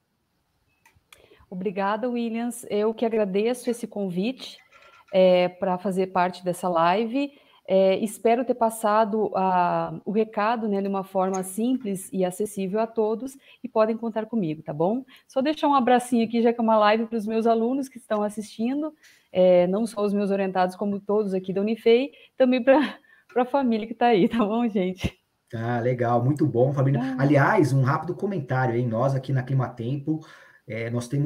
Obrigada, Williams. Eu que agradeço esse convite é, para fazer parte dessa live. É, espero ter passado a, o recado, né, de uma forma simples e acessível a todos, e podem contar comigo, tá bom? Só deixar um abracinho aqui, já que é uma live para os meus alunos que estão assistindo, é, não só os meus orientados, como todos aqui da Unifei, também para a família que está aí, tá bom, gente? Ah, legal, muito bom, Fabrina. Ah. Aliás, um rápido comentário, hein? Nós aqui na Climatempo, é, nós temos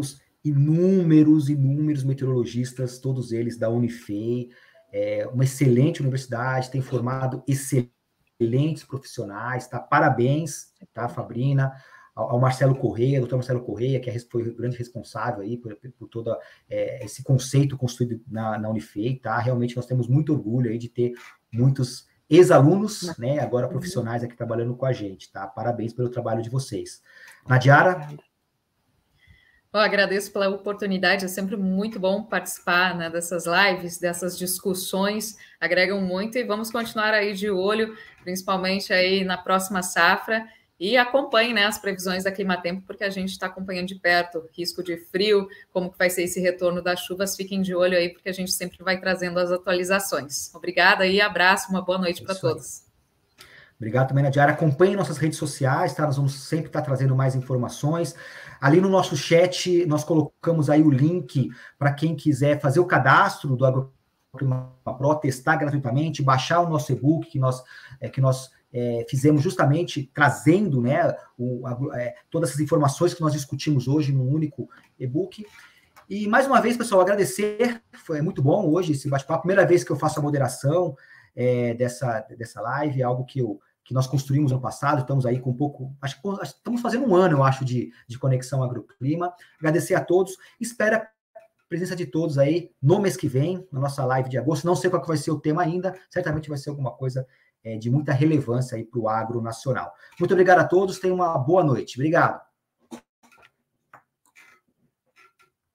inúmeros, inúmeros meteorologistas, todos eles da Unifei, é uma excelente universidade, tem formado excelentes profissionais, tá? Parabéns, tá, Fabrina, ao, ao Marcelo Correia, doutor Marcelo Correia, que é, foi o grande responsável aí por, por todo é, esse conceito construído na, na Unifei, tá? Realmente nós temos muito orgulho aí de ter muitos ex-alunos, né, agora profissionais aqui trabalhando com a gente, tá? Parabéns pelo trabalho de vocês. Nadiara? Eu agradeço pela oportunidade, é sempre muito bom participar, né, dessas lives, dessas discussões, agregam muito e vamos continuar aí de olho, principalmente aí na próxima safra, e acompanhe, né, as previsões da Climatempo, porque a gente está acompanhando de perto risco de frio, como que vai ser esse retorno das chuvas, fiquem de olho aí, porque a gente sempre vai trazendo as atualizações. Obrigada e abraço, uma boa noite para todos. Obrigado também, Nadiara. Acompanhe nossas redes sociais, tá? Nós vamos sempre estar trazendo mais informações. Ali no nosso chat, nós colocamos aí o link para quem quiser fazer o cadastro do Agroclima Pro, testar gratuitamente, baixar o nosso e-book que nós, é, que nós é, fizemos justamente trazendo, né, o, a, é, todas essas informações que nós discutimos hoje num único e-book. E mais uma vez, pessoal, agradecer. Foi muito bom hoje esse bate-papo. Primeira vez que eu faço a moderação é, dessa, dessa live, algo que eu que nós construímos ano passado, estamos aí com um pouco, acho que estamos fazendo um ano, eu acho, de, de Conexão Agroclima. Agradecer a todos, espero a presença de todos aí no mês que vem, na nossa live de agosto. Não sei qual que vai ser o tema ainda, certamente vai ser alguma coisa é, de muita relevância aí para o agro nacional. Muito obrigado a todos, tenham uma boa noite. Obrigado.